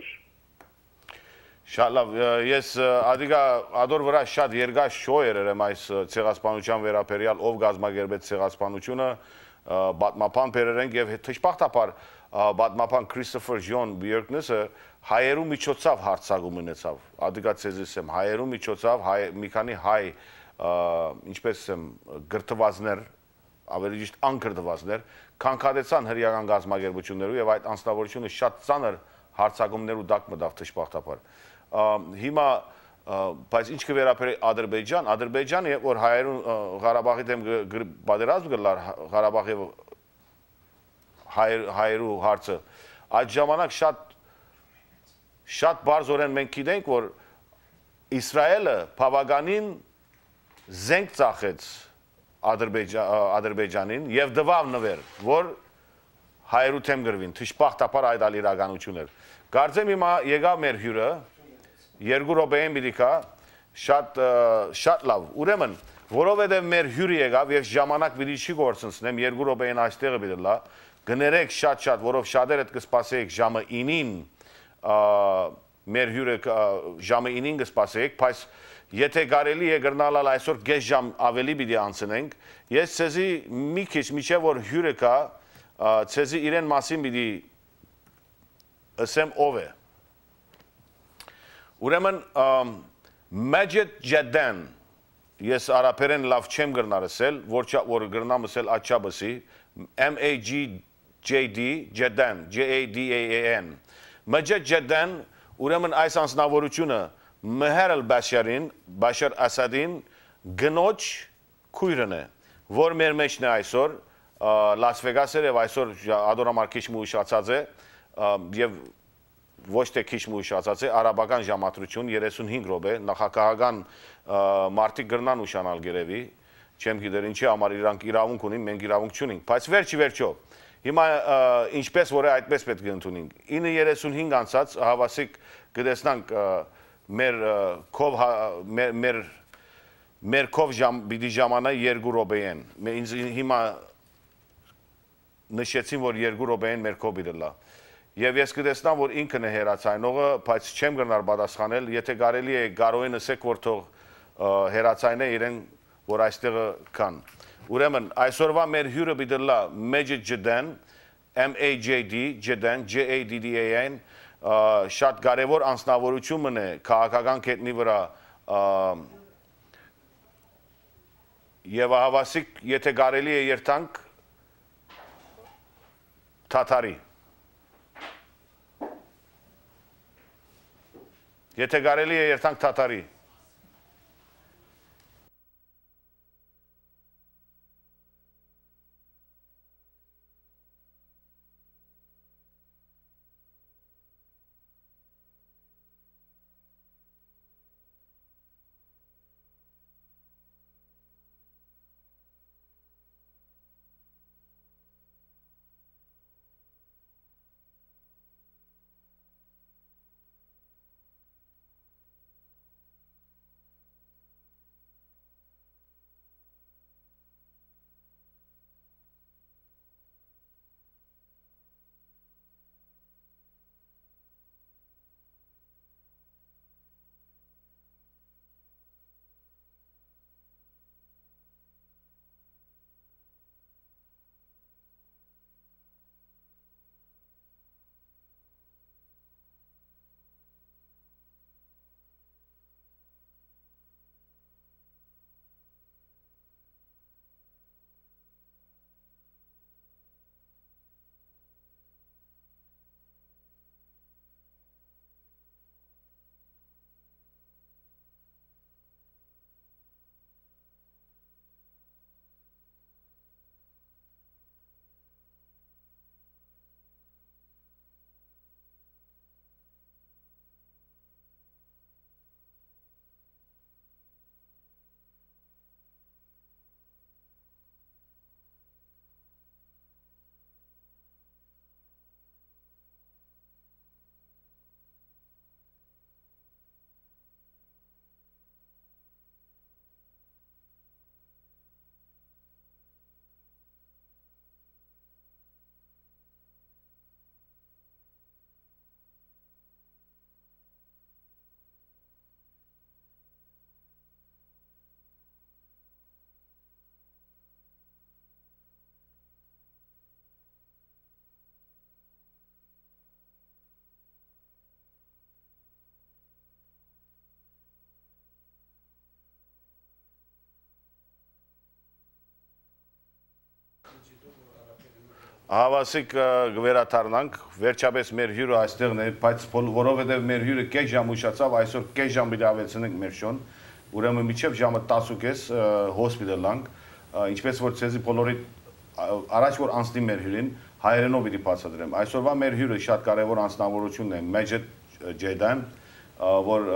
Շալավ, ես ադիգա ադոր վրա շատ երկար շոյեր եմ այս ցեղասպանության վերաբերյալ ով գազմագերբեց ցեղասպանությունը բատմապան բերերենք եւ թշպախտապար բատմապան Քրիստոֆեր Ջոն Բյուրկնեսը հայերու միջոցով հարցակում ունեցավ ադիգա ցեզիս եմ հայերու միջոցով մի քանի հայ ինչպես եմ գրթվածներ ավելի ճիշտ անկրդվածներ քանքադեցան հրեական գազմագերբություններով եւ այդ անձնավորությունը շատ ծանր հարցակումներու դակ մտավ թշպախտապար հիմա բայց ինչ կվերապերի Ադրբեջան Ադրբեջանը որ հայերուն Ղարաբաղի դեմ բادرազմ գլար Ղարաբաղի հայերու հարցը այդ ժամանակ շատ շատ բարձորեն մենք գիտենք որ Իսրայելը բավականին զենք ծախեց Ադրբեջանին եւ դվավ նվեր որ հայերու թեմ գրվին թշպախտապար այդ ալ իրականություններ կարծեմ հիմա եկավ մեր հյուրը երկու րոպեին պիտի շատ շատ լավ ուրեմն որովհետեւ մեր հյուրը եկավ եւ ժամանակ պիտի չի գործընծնեմ երկու րոպեին այստեղը պիտի լա գներեք շատ-շատ որով շատերը կսպասեիք ժամը ինին մեր հյուրը ժամը ինին կսպասեիք բայց եթե կարելի է գրնալալ այսօր գեշ ժամ ավելի պիտի անցնենք ես ցեզի մի քիչ միջև որ հյուրը կա ցեզի իրեն մասին պիտի ասեմ ով է ուրեմն Մաջեդ Ջադան ես արաբերեն լավ չեմ գրնալ ասել որ որ գրնամ ասել աչաբսի M A G J D, Ջեդան, J A D A A N։ Մջը Ջեդան ուրեմն այս անձնավորությունը Մեհեր al-Բաշարին, Բաշար Ասադին գնոջ քույրն է, որ մեր մեջն է այսօր Լաս Վեգասը եւ այսօր Ադորամար քիչ մուշացած է եւ ոչ թե քիչ մուշացած է արաբական ժամատրություն երեսունհինգ րոպե նախագահական մարտի գրնան ուշանալ գերեվի չեմ գիտեր ինչի համար իրանք իրավունք ունին մենք իրավունք չունենք բայց վերջի վերջո հիմա ինչպես որ է այդպես պետք է ընդունենք ինը երեսունհինգ անցած հավասիկ կտեսնանք մեր կով մեր մեր կով ժամ պիտի ժամանա երկու րոպեեն ինձ հիմա նշեցին որ երկու րոպեեն մեր կով պիտի լա եւ ես կտեսնամ որ ինքն է հերացայնողը բայց չեմ գնար պատասխանել եթե կարելի է գարոյին ասեք որ թող հերացայնե իրեն որ այստեղը կան ուրեմն այսօրվա մեր հյուրը պիտի լա Մեջիդ Ջեդան M A J D Ջեդան J A D D A N շատ կարևոր անձնավորություն է քաղաքական կետնի վրա եւ հավասիկ եթե կարելի է երթանք թաթարի եթե կարելի է երթանք թաթարի Հավասիկ գվերաթարնանք, վերջապես մեր հյուրը այստեղն է, բայց որովհետև մեր հյուրը կես ժամ ուշացավ, այսօր կես ժամ պիտի ավելցնենք մեր շոն, ուրեմն մինչև ժամը տասուկես հոսպիտալ լանք, ինչպես որ ցեզի բոլորի առաջ որ անցնի մեր հյուրին, հայերենով պիտի բացատրեմ։ Այսօրվա մեր հյուրը շատ կարևոր անձնավորություն է, Մեջիդ Ջեդան, որ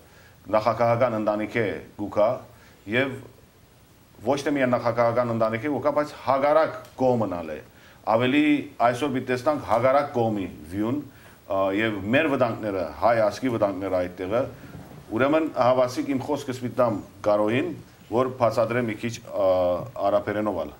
նախագահական ընտանիք է գուկա եւ ոչ թե միայն նախագահական ընտանիք է գուկա, բայց հագարակ կողմնալ է։ Ավելի այսօր պիտի տեսնանք հագարակ կողմի վյուն եւ մեր վտանգները, հայ ազգի վտանգները այդտեղը, ուրեմն հավասիկ իմ խոսքս պիտի տամ Գարոյին, որ բացատրեմ մի քիչ արաբերենով ալ։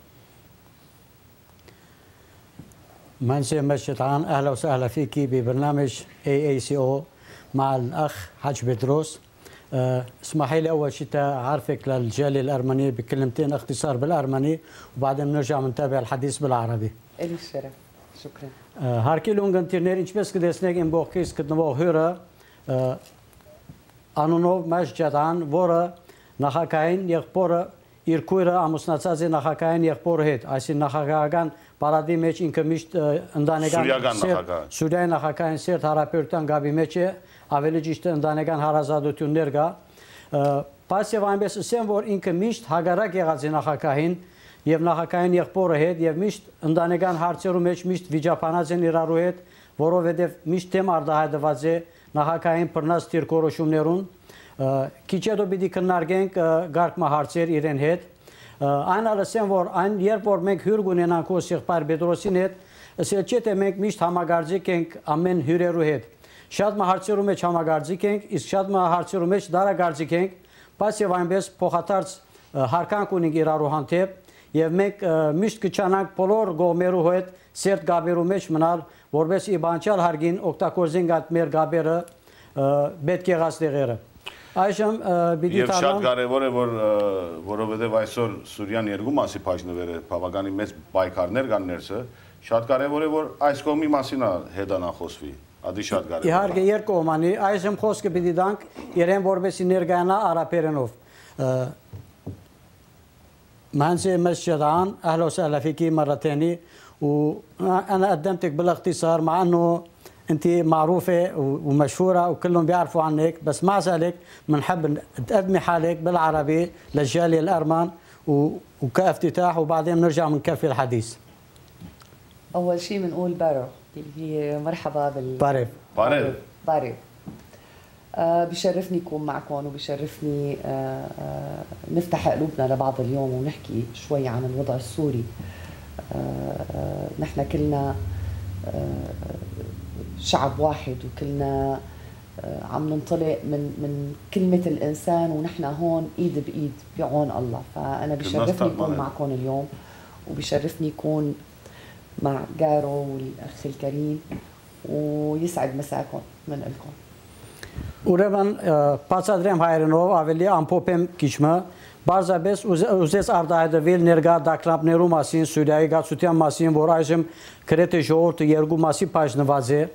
منشئ مسجد عن أهلا وسهلا فيكي ببرنامج إيه إيه سي أو مع الأخ حج بدروس. أه اسمحي لي أول شيء أعرفك للجالية الأرمنية بكلمتين اختصار بالأرمني وبعدين بنرجع بنتابع الحديث بالعربي. إلي الشرف، شكرا. أه هاركي لونغن تيرنير إنش بس كده سنيك إن بوكيس كده نبغى هيرا أه أنو مش جدعان ورا نخاكين يخبر իր քույրը ամուսնացած է նախագահային եղբորը հետ, այսինքն նախագահական պարադի մեջ ինքը միշտ ընտանեկան Սուրիայի նախագահային սերտ հարաբերության գաբի մեջ է, ավելի ճիշտ ընտանեկան հարազատություններ կա, բայց եւ այնպես ասեմ, որ ինքը միշտ հագարակ եղած է նախագահին եւ նախագահային եղբորը հետ եւ միշտ ընտանեկան հարցերու մեջ միշտ վիճապանած են իրարու հետ, որովհետեւ միշտ դեմ արտահայտված է նախագահային բռնած դիրքորոշումներուն, քիչ հետո պիտի քննարկենք գարկմահարցեր իրեն հետ, այն ալսեմ, որ այն երբ որ մենք հյուր ունենանք ու Սեղբայր Պետրոսին հետ, ասել չէ թե մենք միշտ համագործիկ ենք ամեն հյուրերու հետ, շատ հարցերու մեջ համագործիկ ենք, իսկ շատ հարցերու մեջ դարագործիկ ենք, բայց եւ այնպես փոխադարձ հարկանք ունենք իրարու հանդեպ եւ մենք միշտ կչանանք բոլոր գոմերու հետ սերտ գաբերու մեջ մնալ, որպես իբանչալ հարգին օգտագործենք այդ մեր գաբերը պետք եղած տեղերը։ Այժմ պիտի Եվ շատ կարևոր է, որ որովհետև այսօր Սուրիան երկու մասի փայլնվել է, բավականին մեծ պայքարներ կան ներսը, շատ կարևոր է, որ այս կողմի մասին հետանա խոսվի, ադի շատ կարևոր է։ Իհարկե երկկողմանի, այժմ խոսքը պիտի տանք իրեն որպեսզի ներկայանա արաբերենով։ منزل مسجد عن أهلا وسهلا فيكي مرة تانية وأنا قدمتك بالاختصار مع أنه أنت معروفة ومشهورة وكلهم بيعرفوا عنك بس مع ذلك بنحب تقدمي حالك بالعربي للجالية الأرمن وكافتتاح وبعدين بنرجع بنكفي الحديث. أول شيء بنقول بارو اللي هي مرحبا بال باريف باريف باريف آه بشرفني أكون معكم وبشرفني آه آه نفتح قلوبنا لبعض اليوم ونحكي شوي عن الوضع السوري. آه آه نحن كلنا آه شعب واحد وكلنا آه عم ننطلق من من كلمة الإنسان ونحن هون إيد بإيد بعون الله. فأنا بشرفني أكون معكم اليوم وبشرفني أكون مع جارو والأخ الكريم ويسعد مساكم من لكم. Ուրեմն բացատրեմ հայերենով ավելի ամփոփեմ քիչը բարձրապես ուզես արտահայտվել ներկա դակլապներու մասին Սուրիայի գացության մասին որ այժմ գրեթե ժողովուրդը երկու մասի բաժնված է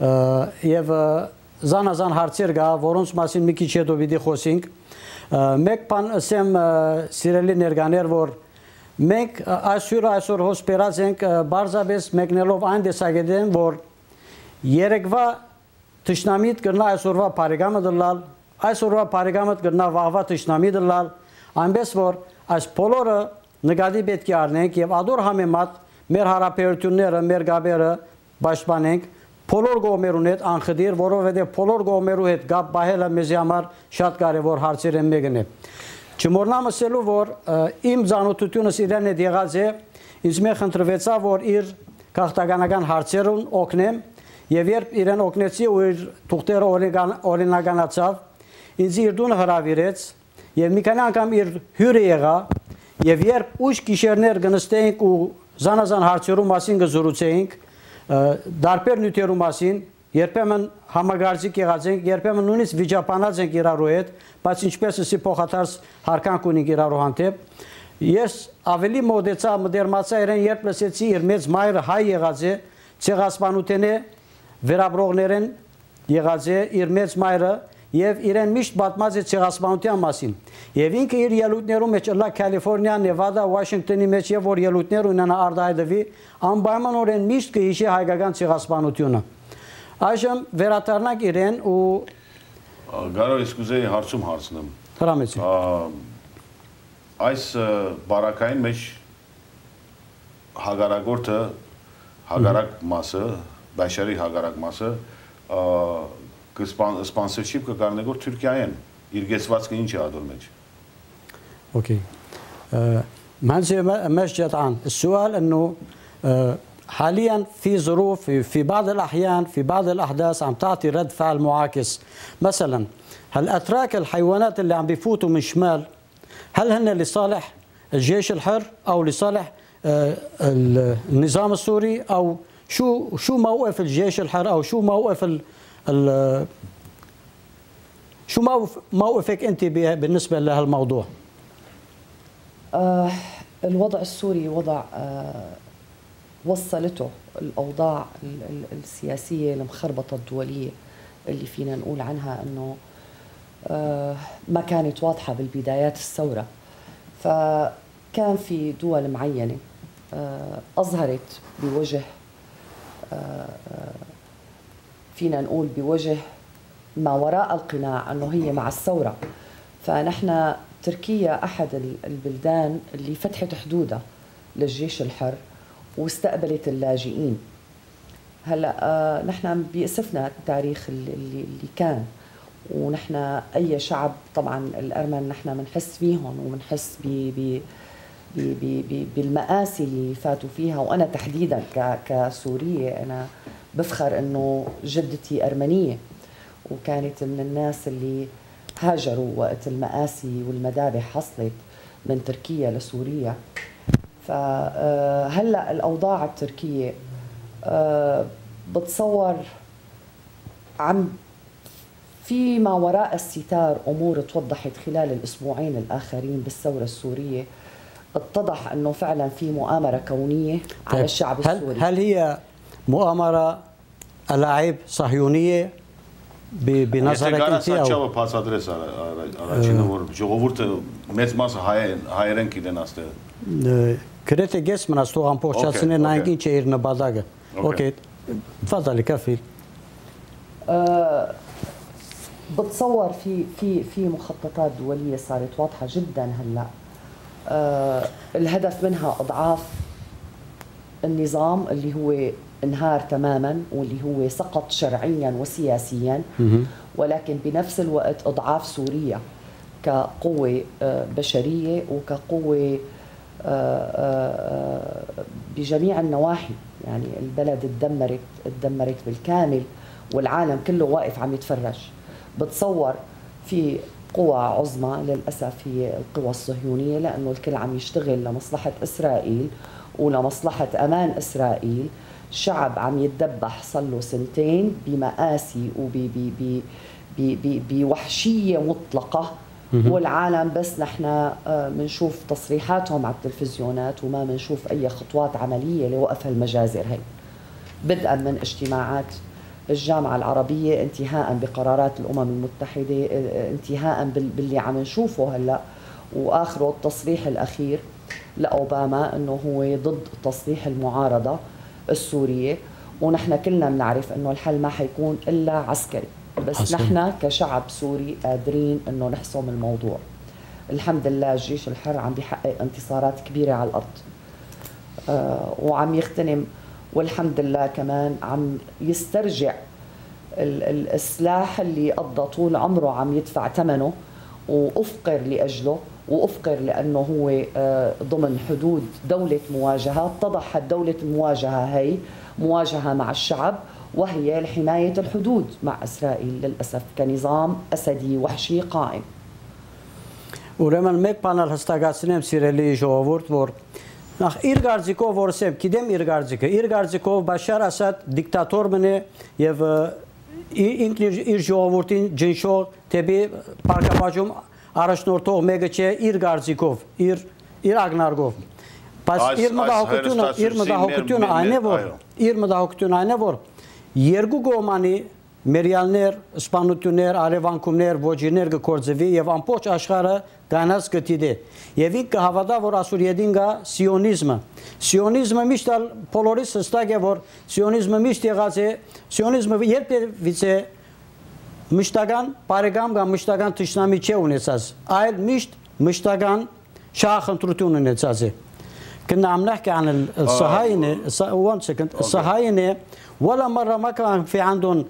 եւ զանազան հարցեր կա որոնց մասին մի քիչ հետո պիտի խոսենք մեկ բան ասեմ սիրելի ներկաներ որ մենք այսօր այսօր հոսպերած ենք բարձրապես մեկնելով այն տեսակետին որ երեկվա Tışnamit gırna aysorva parigamı dırlal, aysorva parigamı gırna vahva tışnamit dırlal, ambes vor as polora negati betki arnek yev ador hamemat mer harapertünere mer gabere başbanenk polor gomerunet anxdir vorovede polor gomeruhet gab bahela mezyamar şatkare vor harçeren megene. Çmornamı selu vor im zanututünüs irene diğaze izme xıntrvetsa vor ir kaxtaganagan harçerun oknem Եվ երբ իրեն օգնեցի ու իր թուղթերը օրինականացավ, ինձ իր տունը հրավիրեց եւ մի քանի անգամ իր հյուրը եղա եւ երբ ուշ գիշերներ գնստեինք ու զանազան հարցերու մասին գզրուցեինք, դարբեր նյութերու մասին, երբեմն համագործիկ եղած ենք, երբեմն նույնիսկ վիճապանած ենք իրարու հետ, բայց ինչպես էսի փոխադարձ հարկանք ունենք իրարու հանդեպ, ես ավելի մոտեցա մդերմացա իրեն երբ լսեցի իր մեծ մայրը հայ եղած է, ցեղասպանութենե վերաբրողներեն եղած է իր մեծ մայրը եւ իրեն միշտ պատմած է ցեղասպանության մասին եւ ինքը իր ելույթներում մեջ լա Կալիֆոռնիա, Նևադա, Վաշինգտոնի մեջ եւ որ ելույթներ ունենա արտահայտվի անպայմանորեն միշտ կհիշի հայկական ցեղասպանությունը այժմ վերադառնանք իրեն ու Գարո իսկուզեի հարցում հարցնեմ հրամեցի այս բարակային մեջ հագարագորտը հագարակ մասը Բաշարի հագարակ մասը սպանսերշիփ կկարնե որ Թուրքիայեն իր գեցվածքը ինչ է ադոր մեջ اوكي منزل مسجد عن السؤال انه حاليا في ظروف في بعض الاحيان في بعض الاحداث عم تعطي رد فعل معاكس مثلا هالاتراك الحيوانات اللي عم بيفوتوا من شمال هل هن لصالح الجيش الحر او لصالح النظام السوري او شو شو موقف الجيش الحر او شو موقف ال ال شو موقف موقفك انت بالنسبه لهالموضوع؟ آه الوضع السوري وضع آه وصلته الاوضاع السياسيه المخربطه الدوليه اللي فينا نقول عنها انه آه ما كانت واضحه بالبدايات الثوره فكان في دول معينة أظهرت بوجه فينا نقول بوجه ما وراء القناع أنه هي مع الثورة. فنحن تركيا أحد البلدان اللي فتحت حدودها للجيش الحر واستقبلت اللاجئين. هلا آه نحن بيأسفنا التاريخ اللي, اللي كان، ونحن أي شعب طبعا الأرمن نحن بنحس فيهم وبنحس بي بي بي بالمآسي اللي فاتوا فيها. وأنا تحديدا كسورية أنا بفخر إنه جدتي أرمنية وكانت من الناس اللي هاجروا وقت المآسي والمذابح حصلت من تركيا لسوريا. فهلأ الأوضاع التركية بتصور عم فيما وراء الستار أمور توضحت خلال الأسبوعين الآخرين بالثورة السورية. اتضح أنه فعلا في مؤامرة كونية على طيب الشعب هل السوري. هل هي مؤامرة ألاعيب صهيونية بنظرك أنت أو؟ پաս ադրես առաջինը որ ժողովուրդը մեծ մասը հայերեն գիտեն աստեղ։ كريتي جيس من أستوى عم بوشاتسني نايجين شيء نباداجة. أوكي تفضلي كفيل. أه بتصور في في في مخططات دولية صارت واضحة جدا هلا. أه الهدف منها أضعاف النظام اللي هو انهار تماما واللي هو سقط شرعيا وسياسيا، ولكن بنفس الوقت اضعاف سوريا كقوه بشريه وكقوه بجميع النواحي. يعني البلد اتدمرت اتدمرت بالكامل والعالم كله واقف عم يتفرج. بتصور في قوى عظمى للاسف هي القوى الصهيونيه، لانه الكل عم يشتغل لمصلحه اسرائيل ولمصلحه امان اسرائيل. شعب عم يتذبح صار له سنتين بمآسي وبوحشية مطلقة، والعالم بس نحن بنشوف تصريحاتهم على التلفزيونات وما بنشوف أي خطوات عملية لوقف هالمجازر هي، بدءا من اجتماعات الجامعة العربية، انتهاء بقرارات الأمم المتحدة، انتهاء باللي عم نشوفه هلأ، وآخره التصريح الأخير لأوباما أنه هو ضد تصريح المعارضة السورية. ونحن كلنا بنعرف انه الحل ما حيكون الا عسكري، بس حسن. نحن كشعب سوري قادرين انه نحسم الموضوع. الحمد لله الجيش الحر عم بيحقق انتصارات كبيرة على الارض آه وعم يغتنم، والحمد لله كمان عم يسترجع السلاح اللي قضى طول عمره عم يدفع ثمنه وافقر لاجله، وافقر لانه هو ضمن حدود دوله مواجهه. اتضح دوله المواجهه هي مواجهه مع الشعب، وهي لحمايه الحدود مع اسرائيل للاسف كنظام اسدي وحشي قائم. ուրեմն մեկ բան հստակացնեմ սիրելի ժողովուրդ, որ նախ իր գարձիկով որսեմ, գիտեմ իր գարձիկը, իր գարձիկով Բաշար Ասադ դիկտատոր մնե եւ ինքն իր ժողովրդին ջնշող դեպի պարկապաճում առաջնորդող մեկը չէ իր գարձիկով, իր իր ագնարգով։ Բայց իր մտահոգությունը, իր մտահոգությունը այն է, որ իր մտահոգությունը այն է, որ երկու կողմանի մերյալներ, սպանություններ, արևանքումներ, ոչիներ կգործվի եւ ամբողջ աշխարհը գանած կդիտի։ Եվ ինքը կհավատա, որ ասուրիեդին կա սիոնիզմը։ Սիոնիզմը միշտ բոլորիս հստակ է, որ սիոնիզմը միշտ եղած է, սիոնիզմը երբևիցե մշտական բարեկամ կամ մշտական թշնամի չէ ունեցած, այլ միշտ մշտական շահախնդրություն ունեցած է։ كنا عم نحكي عن الصهاينة one second الصهاينة ولا مرة ما كان في عندهم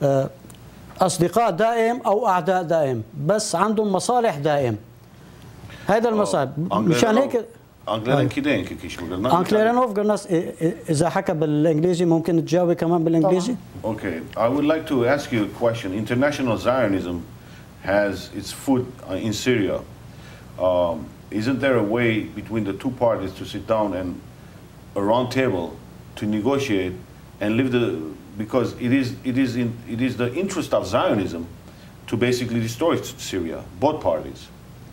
أصدقاء دائم أو أعداء دائم، بس عندهم مصالح دائم. هذا المصالح مشان هيك أنجليران كده إنك كيش مقولنا أنجليرانوف قلنا إذا حكى بالإنجليزي ممكن تجاوب كمان بالإنجليزي. Okay, I would like to ask you a question. International Zionism has its foot in Syria. Um, Isn't there a way between the two parties to sit down and a round table to negotiate and live the, because it is it is in it is the interest of Zionism to basically destroy Syria, both parties.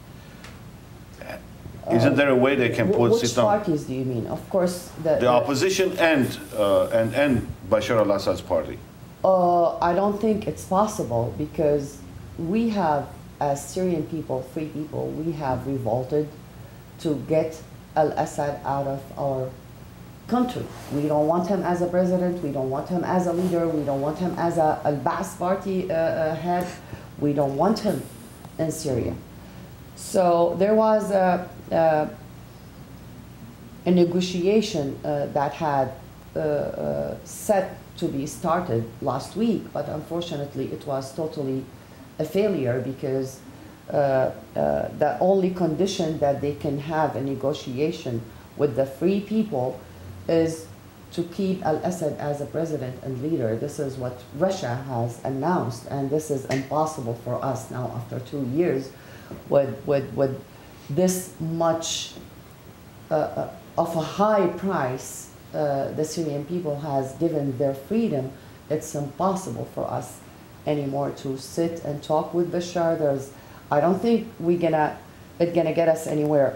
Isn't there a way they can put Which sit down? parties do you mean? Of course, the, the, the opposition and uh, and and Bashar al-Assad's party. Uh, I don't think it's possible because we have, as Syrian people, free people, we have revolted to get al-Assad out of our country. We don't want him as a president. We don't want him as a leader. We don't want him as a al-Ba'ath party uh, uh, head. We don't want him in Syria. So there was a, a, a negotiation uh, that had uh, uh, set to be started last week, but unfortunately it was totally a failure because uh, uh, the only condition that they can have a negotiation with the free people is to keep al-Assad as a president and leader. This is what Russia has announced, and this is impossible for us now after two years with, with, with this much uh, of a high price uh, the Syrian people has given their freedom. It's impossible for us anymore to sit and talk with Bashar. There's, I don't think we're gonna, it's gonna get us anywhere.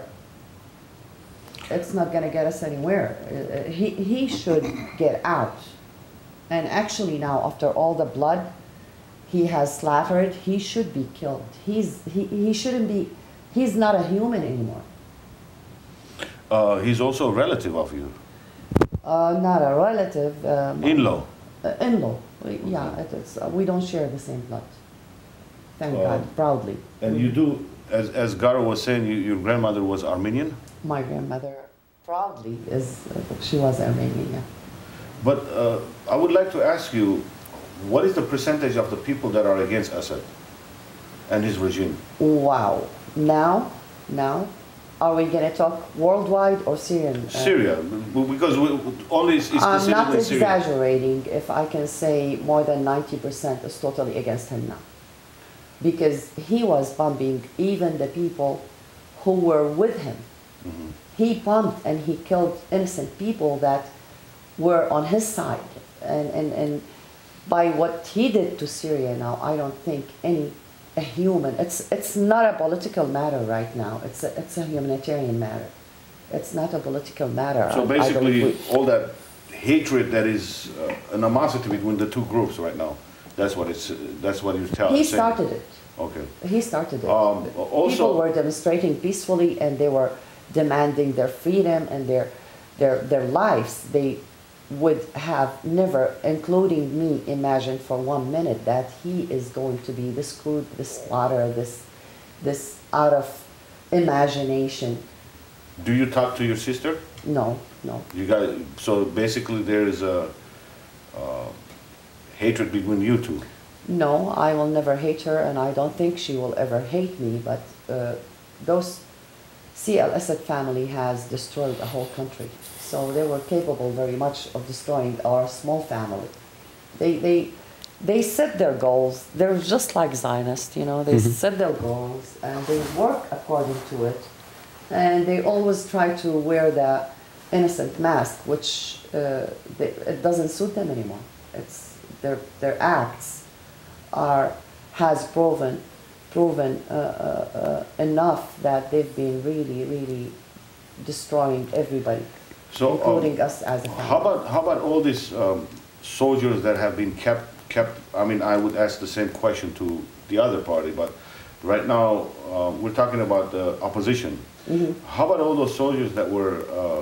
It's not going to get us anywhere. Uh, he, he should get out. And actually now, after all the blood he has slaughtered, he should be killed. He's, he, he shouldn't be, he's not a human anymore. Uh, he's also a relative of you. Uh, not a relative. Um, In-law. Uh, in-law. Yeah, it is. Uh, we don't share the same blood. Thank Uh, God, proudly. And you do, as, as Garo was saying, you, your grandmother was Armenian? My grandmother proudly is, uh, she was Armenian, yeah. But uh, I would like to ask you, what is the percentage of the people that are against Assad and his regime? Wow. Now, now, are we going to talk worldwide or Syrian? Uh, Syria, b- because we, only it's, it's I'm considered not in Syria. exaggerating if I can say more than ninety percent is totally against him now. Because he was bombing even the people who were with him. Mm-hmm. He bombed and he killed innocent people that were on his side. And, and, and by what he did to Syria now, I don't think any a human, it's, it's not a political matter right now. It's a, it's a humanitarian matter. It's not a political matter. So I- I basically, don't- all that hatred that is uh, animosity between the two groups right now, that's what it's, uh, that's what you tell. he saying. started it. Okay. He started it. Um, also- People were demonstrating peacefully and they were demanding their freedom and their, their, their lives. They would have never, including me, imagined for one minute that he is going to be this crude, this slaughter, this, this out of imagination. Do you talk to your sister? No, no. You guys, so basically there is a uh, hatred between you two. No, I will never hate her, and I don't think she will ever hate me, but uh, those See, al-Assad family has destroyed a whole country. So they were capable very much of destroying our small family. They, they, they set their goals. They're just like Zionists, you know. They mm-hmm. set their goals and they work according to it. And they always try to wear the innocent mask, which uh, they, it doesn't suit them anymore. It's, their, their acts are, has proven proven uh, uh, uh, enough that they've been really, really destroying everybody, so, including um, us as a family. How about how about all these um, soldiers that have been kept kept? I mean, I would ask the same question to the other party, but right now uh, we're talking about the opposition. Mm-hmm. How about all those soldiers that were uh,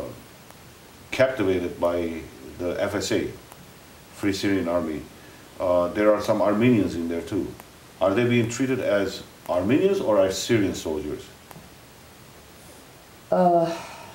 captivated by the F S A, Free Syrian Army? Uh, there are some Armenians in there too. Are they being treated as Armenians or as Syrian soldiers? Uh,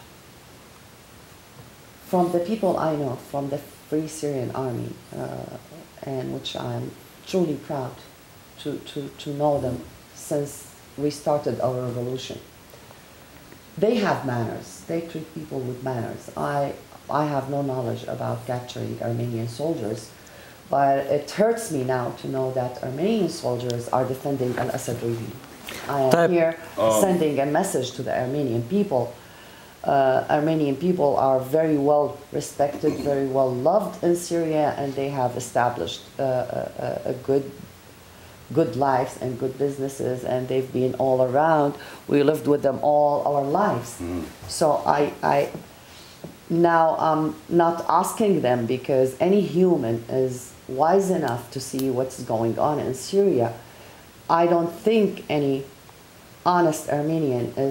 from the people I know, from the Free Syrian Army, uh, and which I'm truly proud to, to, to know them since we started our revolution. They have manners. They treat people with manners. I, I have no knowledge about capturing Armenian soldiers, but it hurts me now to know that Armenian soldiers are defending al-Assad regime. I am Type, here um, sending a message to the Armenian people. Uh, Armenian people are very well respected, very well loved in Syria, and they have established uh, a, a good, good lives and good businesses, and they've been all around. We lived with them all our lives. Mm. So I, I, now I'm not asking them because any human is wise enough to see what's going on in Syria. I don't think any honest Armenian is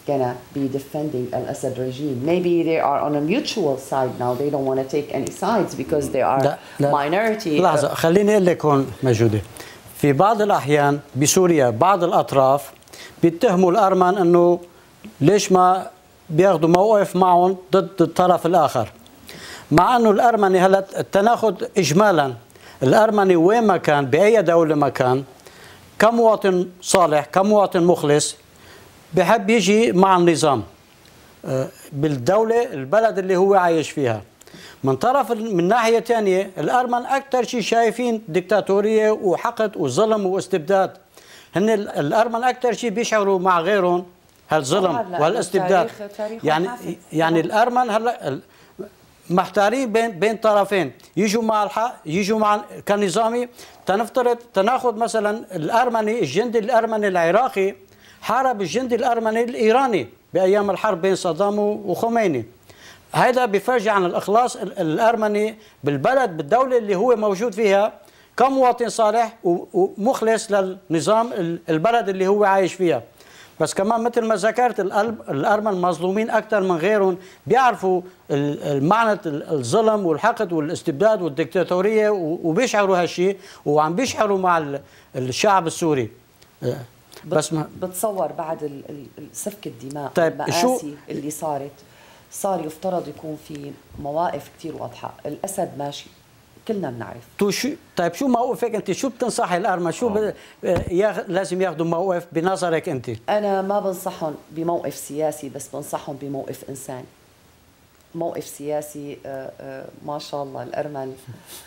gonna be defending al-Assad regime. Maybe they are on a mutual side now. They don't want to take any sides because they are لا لا minority. لحظة خليني أقول لك هون موجودة. في بعض الأحيان بسوريا بعض الأطراف بيتهموا الأرمن أنه ليش ما بياخذوا موقف معهم ضد الطرف الآخر. مع أنه الأرمني هلا تناخذ إجمالا الأرمني وين ما كان بأي دولة ما كان كمواطن صالح كمواطن مخلص بحب يجي مع النظام بالدولة البلد اللي هو عايش فيها. من طرف من ناحية ثانية الأرمن أكثر شيء شايفين ديكتاتورية وحقد وظلم واستبداد. هن الأرمن أكثر شيء بيشعروا مع غيرهم هالظلم وهالاستبداد. يعني يعني الأرمن هلا محتارين بين بين طرفين يجوا مع الحق يجوا مع كنظامي. تنفترض تناخذ مثلا الأرمني الجندي الأرمني العراقي حارب الجندي الأرمني الإيراني بأيام الحرب بين صدام وخميني. هذا بيفرجي عن الإخلاص الأرمني بالبلد بالدولة اللي هو موجود فيها كمواطن صالح ومخلص للنظام البلد اللي هو عايش فيها. بس كمان مثل ما ذكرت الأرمن مظلومين أكثر من غيرهم بيعرفوا معنى الظلم والحقد والاستبداد والديكتاتورية وبيشعروا هالشيء وعم بيشعروا مع الشعب السوري. بس ما بتصور بعد سفك الدماء طيب المآسي شو اللي صارت صار يفترض يكون في مواقف كثير واضحة. الأسد ماشي كلنا بنعرف. تو شو طيب شو موقفك انت؟ شو بتنصحي الأرمن؟ شو ب... ياخ... لازم ياخذوا موقف بنظرك انت؟ انا ما بنصحهم بموقف سياسي بس بنصحهم بموقف انساني. موقف سياسي آآ آآ ما شاء الله الأرمن.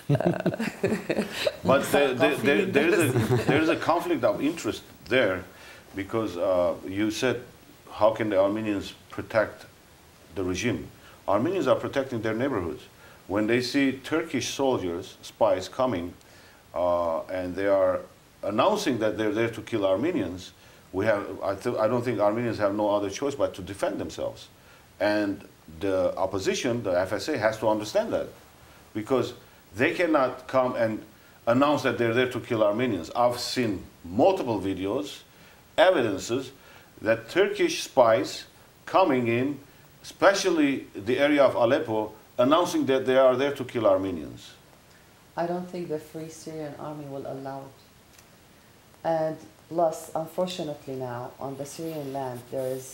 But there, there, there, there, is a, there is a conflict of interest there because uh, you said how can the Armenians protect the regime? Armenians are protecting their neighborhoods. When they see Turkish soldiers, spies coming, uh, and they are announcing that they're there to kill Armenians, we have, I, th I don't think Armenians have no other choice but to defend themselves. And the opposition, the F S A, has to understand that because they cannot come and announce that they're there to kill Armenians. I've seen multiple videos, evidences that Turkish spies coming in, especially the area of Aleppo, announcing that they are there to kill Armenians. I don't think the Free Syrian Army will allow it. And plus, unfortunately now, on the Syrian land, there is,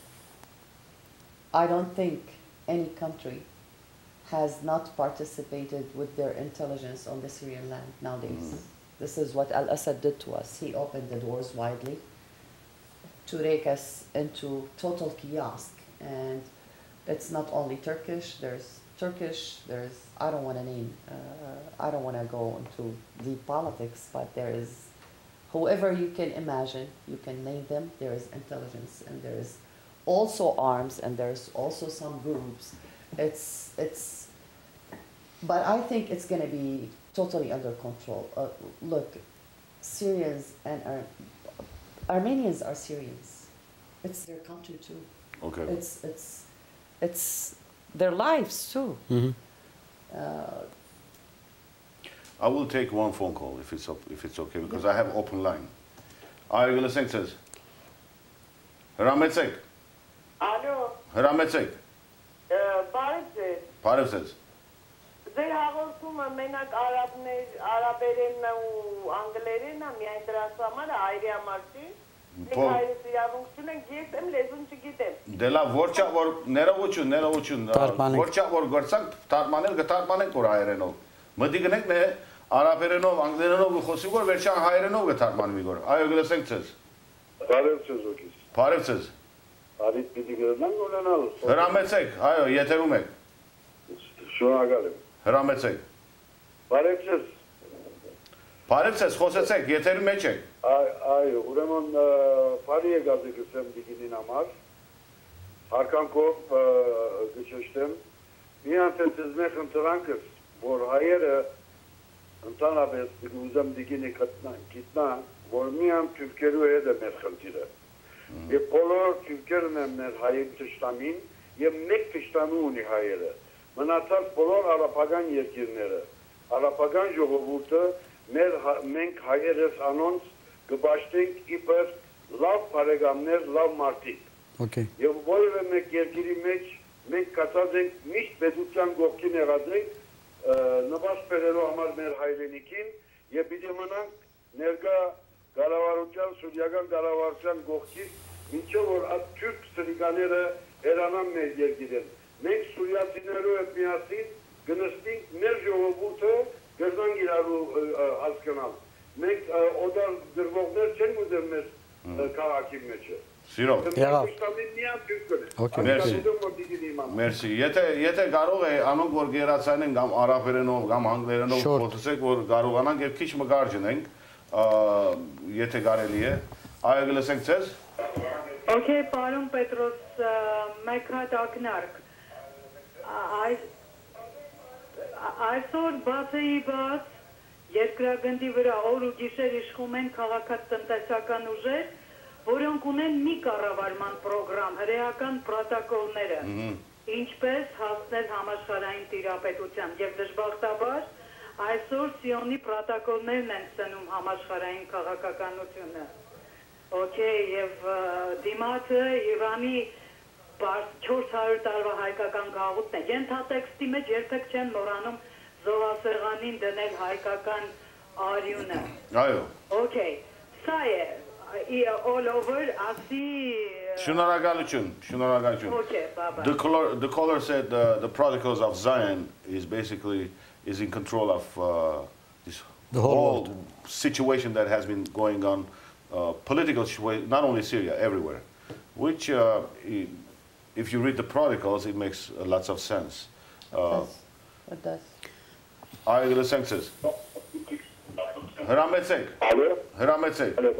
I don't think any country has not participated with their intelligence on the Syrian land nowadays. Mm. This is what al-Assad did to us. He opened the doors widely to rake us into total chaos. And it's not only Turkish, there's Turkish, there's, I don't want to name, uh, I don't want to go into deep politics, but there is, whoever you can imagine, you can name them, there is intelligence and there is also arms and there's also some groups. It's, it's, but I think it's going to be totally under control. Uh, look, Syrians and Ar Armenians are Syrians. It's their country too. Okay. It's, it's, it's their lives too. Mm-hmm. uh, I will take one phone call if it's if it's okay because I have open line. Are you listening to this? Hrametsek. Alo. Hrametsek. Բարև։ Բարև ձեզ։ Ձեր հաղորդումը մենակ արաբներ, արաբերենն ու անգլերենն է, միայն դրա համար այրի համար չի։ Մենք իրավունք ունենք, ես եմ լեզուն չգիտեմ։ Դե լավ, որչա որ ներողություն, ներողություն։ Որչա որ գործանք, թարգմանել կթարգմանենք որ հայերենով։ Մտի գնենք նե արաբերենով, անգլերենով խոսի որ վերջան հայերենով կթարգմանվի որ։ Այո, գլսենք ձեզ։ Բարև ձեզ ոգիս։ Բարև ձեզ։ Արիտ պիտի գրնանք ունենալ։ Հրամեցեք, այո, եթերում եք։ Շնորհակալ եմ։ Հրամեցեք։ Բարև ձեզ։ Բարև ձեզ, խոսեցեք, եթերում մեջ եք։ Այո, ուրեմն բարի եկած եք ասեմ դիգինին համար։ Հարկանքով գճշտեմ։ Միան ցեզ մեխ ընտրանքս, որ հայերը ընդանավես ուզեմ դիգինի գիտնան, որ միան թուրքերու հետ է մեր խնդիրը։ Եվ բոլոր թուրքերն են մեր հայերի թշնամին եւ մեկ թշնամի ունի հայերը։ Մնացած բոլոր արաբական երկիրները, արաբական ժողովուրդը մեր մենք հայերս անոնց կբաշխենք իբր լավ բարեկամներ, լավ մարդիկ։ Okay. Եվ որևէ մեկ երկրի մեջ մենք կասած ենք միշտ պետության կողքին եղած ենք նվաստ բերելու համար մեր հայրենիքին եւ պիտի մնանք ներկա կառավարության սուրիական կառավարության կողքին ինչը որ այդ թուրք սրիկաները հերանան մեր երկիրեն մենք սուրիացիներով հետ միասին գնստենք մեր ժողովուրդը գնանք իրարու հասկանալ մենք օդար դրվողներ չենք ուզում մեր քաղաքի մեջ Սիրով։ Okay. Մերսի։ Մերսի։ Եթե եթե կարող է անոնք որ գերացանեն կամ արաբերենով կամ անգլերենով խոսեցեք որ կարողանանք եւ քիչ մգար ջնենք, եթե կարելի է, այո գլսենք ցեզ։ Okay, պարոն Պետրոս, մեկ հատ ակնարկ։ Այս այսօր բացեի բաց երկրագնդի վրա օր ու գիշեր իշխում են քաղաքատնտեսական ուժեր, որոնք ունեն մի կառավարման պրոգրամ, հրեական պրոտոկոլները, ինչպես հասնել համաշխարհային տիրապետության եւ դժբախտաբար այսօր Սիոնի պրոտոկոլներն են ցնում համաշխարհային քաղաքականությունը։ Okay, եւ դիմացը Իրանի չորս հարյուր տարվա հայկական գաղութն է։ Ենթատեքստի մեջ երբեք չեն մոռանում զոհասեղանին դնել հայկական արյունը։ Այո։ Okay, սա է all over ասի Շնորհակալություն, շնորհակալություն. Okay, bye-bye. The caller, the caller said uh, the protocols of Zion is basically is in control of uh, this The whole whole world. situation that has been going on, uh, political situation, not only Syria, everywhere. Which, uh, i- if you read the protocols, it makes uh, lots of sense. Uh, It does. I will senses. Hrametsek, Ալո hrametsek, ալո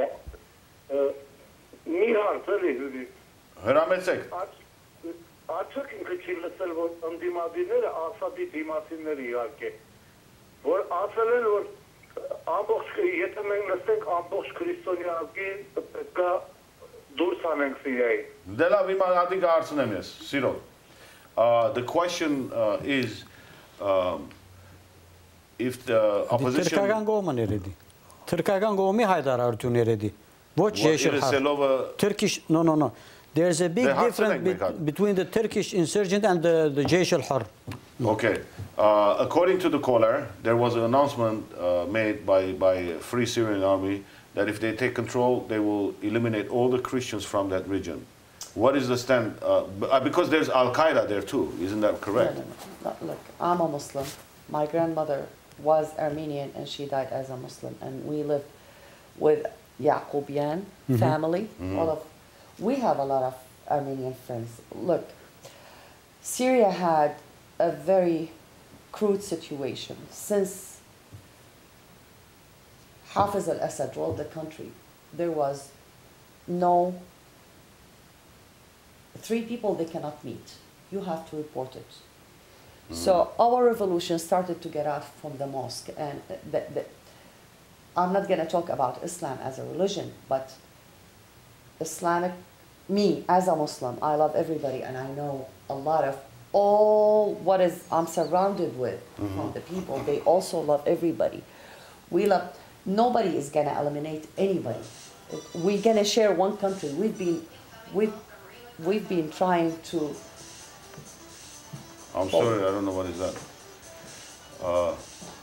մի հարց էլի հյուրի hrametsek. Ացեք ինքը չի լսել որ ընդդիմադիրները Ասադի դիմացիները իհարկե որ ասել են որ ամբողջ եթե մենք լսենք ամբողջ քրիստոնեակի պետք է դուրս անենք Սիրիայի Դե լավ, հիմա հատիկ հարցնեմ ես, սիրով. Uh, The question uh, is um, if the opposition Թրքական կողմը ներեդի։ Թրքական կողմի հայտարարություն ներեդի։ Ոչ what Ջեշել is Հարբ։ Selova Turkish, no, no, no. There's a big They have difference select be- Mekan. between the Turkish insurgent and the, the Jaysh al-Har. Okay. Uh, according to the caller, there was an announcement uh, made by, by Free Syrian Army that if they take control, they will eliminate all the Christians from that region. What is the stand? Uh, b- uh, because there's Al Qaeda there too, isn't that correct? No, no, no. Look, I'm a Muslim. My grandmother was Armenian and she died as a Muslim. And we lived with Yaqubian family. All of, we have a lot of Armenian friends. Look, Syria had a very crude situation. Since Hafiz al-Assad ruled the country, there was no, three people they cannot meet. You have to report it. So our revolution started to get out from the mosque, and the, the, I'm not going to talk about Islam as a religion, but Islamic, me as a Muslim, I love everybody, and I know a lot of all what is I'm surrounded with from the people. They also love everybody. We love. Nobody is going to eliminate anybody. We're going to share one country. We've been, we've, we've been trying to. I'm sorry, I don't know what is that. Uh,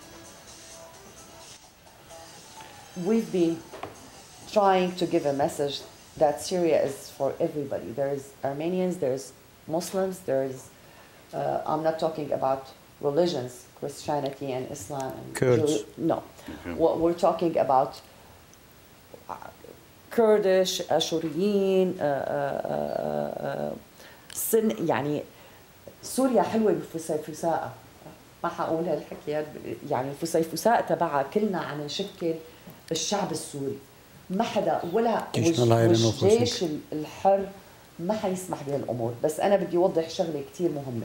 We've been trying to give a message that Syria is for everybody. There's Armenians, there's Muslims, there's, uh, I'm not talking about religions, Christianity and Islam. And Kurds. Jew- no. What we're talking about uh, Kurdish, Ashuriyin, uh, uh, uh, Sin, يعني سوريا حلوة بالفسيفساء ما حقول هالحكي يعني الفسيفساء تبعها كلنا عم نشكل الشعب السوري ما حدا ولا جيشنا لا يرى وش نفوسك. جيش الحر ما حيسمح بهالامور بس انا بدي اوضح شغله كثير مهمه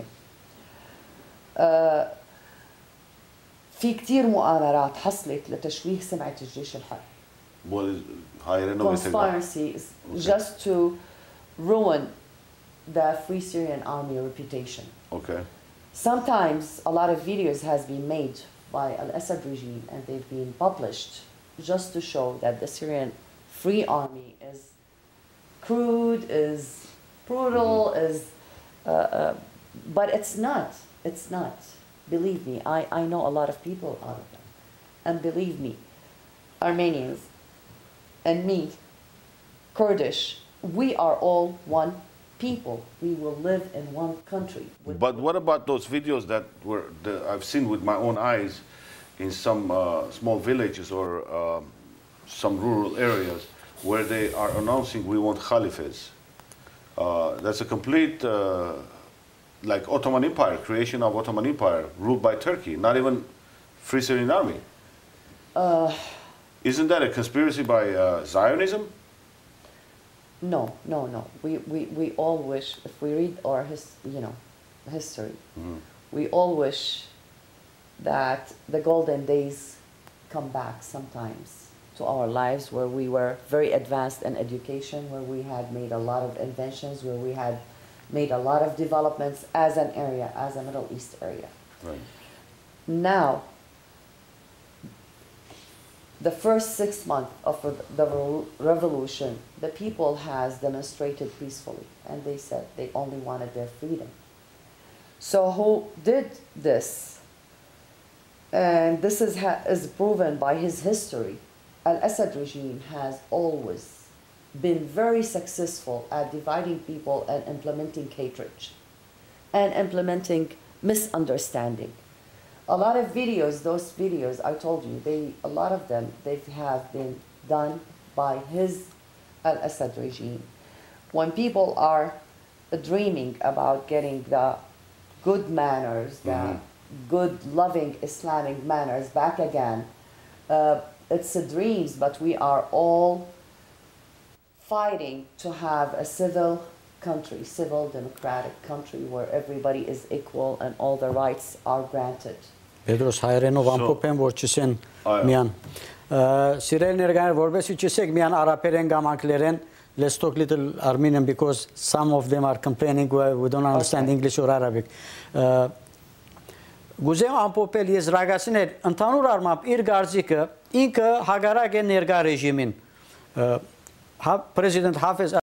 آه في كثير مؤامرات حصلت لتشويه سمعه الجيش الحر what is higher conspiracies just to ruin the Free Syrian Army reputation. Okay. Sometimes a lot of videos has been made by Al-Assad regime and they've been published just to show that the Syrian Free Army is crude, is brutal, mm-hmm. is, uh, uh, but it's not. It's not. Believe me, I, I know a lot of people out of them. And believe me, Armenians and me, Kurdish, we are all one people. We will live in one country. But what about those videos that were the, I've seen with my own eyes in some uh, small villages or um, some rural areas where they are announcing we want caliphs? Uh, that's a complete, uh, like Ottoman Empire, creation of Ottoman Empire, ruled by Turkey, not even Free Syrian Army. Uh, Isn't that a conspiracy by uh, Zionism? No, no, no. We, we, we all wish, if we read our his, you know, history, mm-hmm. we all wish that the golden days come back sometimes to our lives, where we were very advanced in education, where we had made a lot of inventions, where we had made a lot of developments as an area, as a Middle East area. Right. Now, the first six months of the revolution, the people has demonstrated peacefully, and they said they only wanted their freedom. So who did this? And this is, ha is proven by his history. Al-Assad regime has always been very successful at dividing people and implementing hatred and implementing misunderstanding. A lot of videos, those videos, I told you, they, a lot of them, they have been done by his Al-Assad regime. When people are dreaming about getting the good manners, the mm-hmm. good, loving Islamic manners back again, uh, it's a dreams, but we are all fighting to have a civil country, civil democratic country where everybody is equal and all the rights are granted. Պետրոս հայերենով ամփոփեմ, որ չսեն միան։ Սիրել ներգաներ, որովհետեւ չսեք միան արաբերեն կամ անգլերեն, let's talk little Armenian because some of them are complaining we don't understand okay. English or Arabic. Գուզեմ ամփոփել ես ռագասիներ ընդհանուր առմամբ իր գարձիկը ինքը հագարակ է ներկա ռեժիմին։ Պրեզիդենտ Հաֆեզ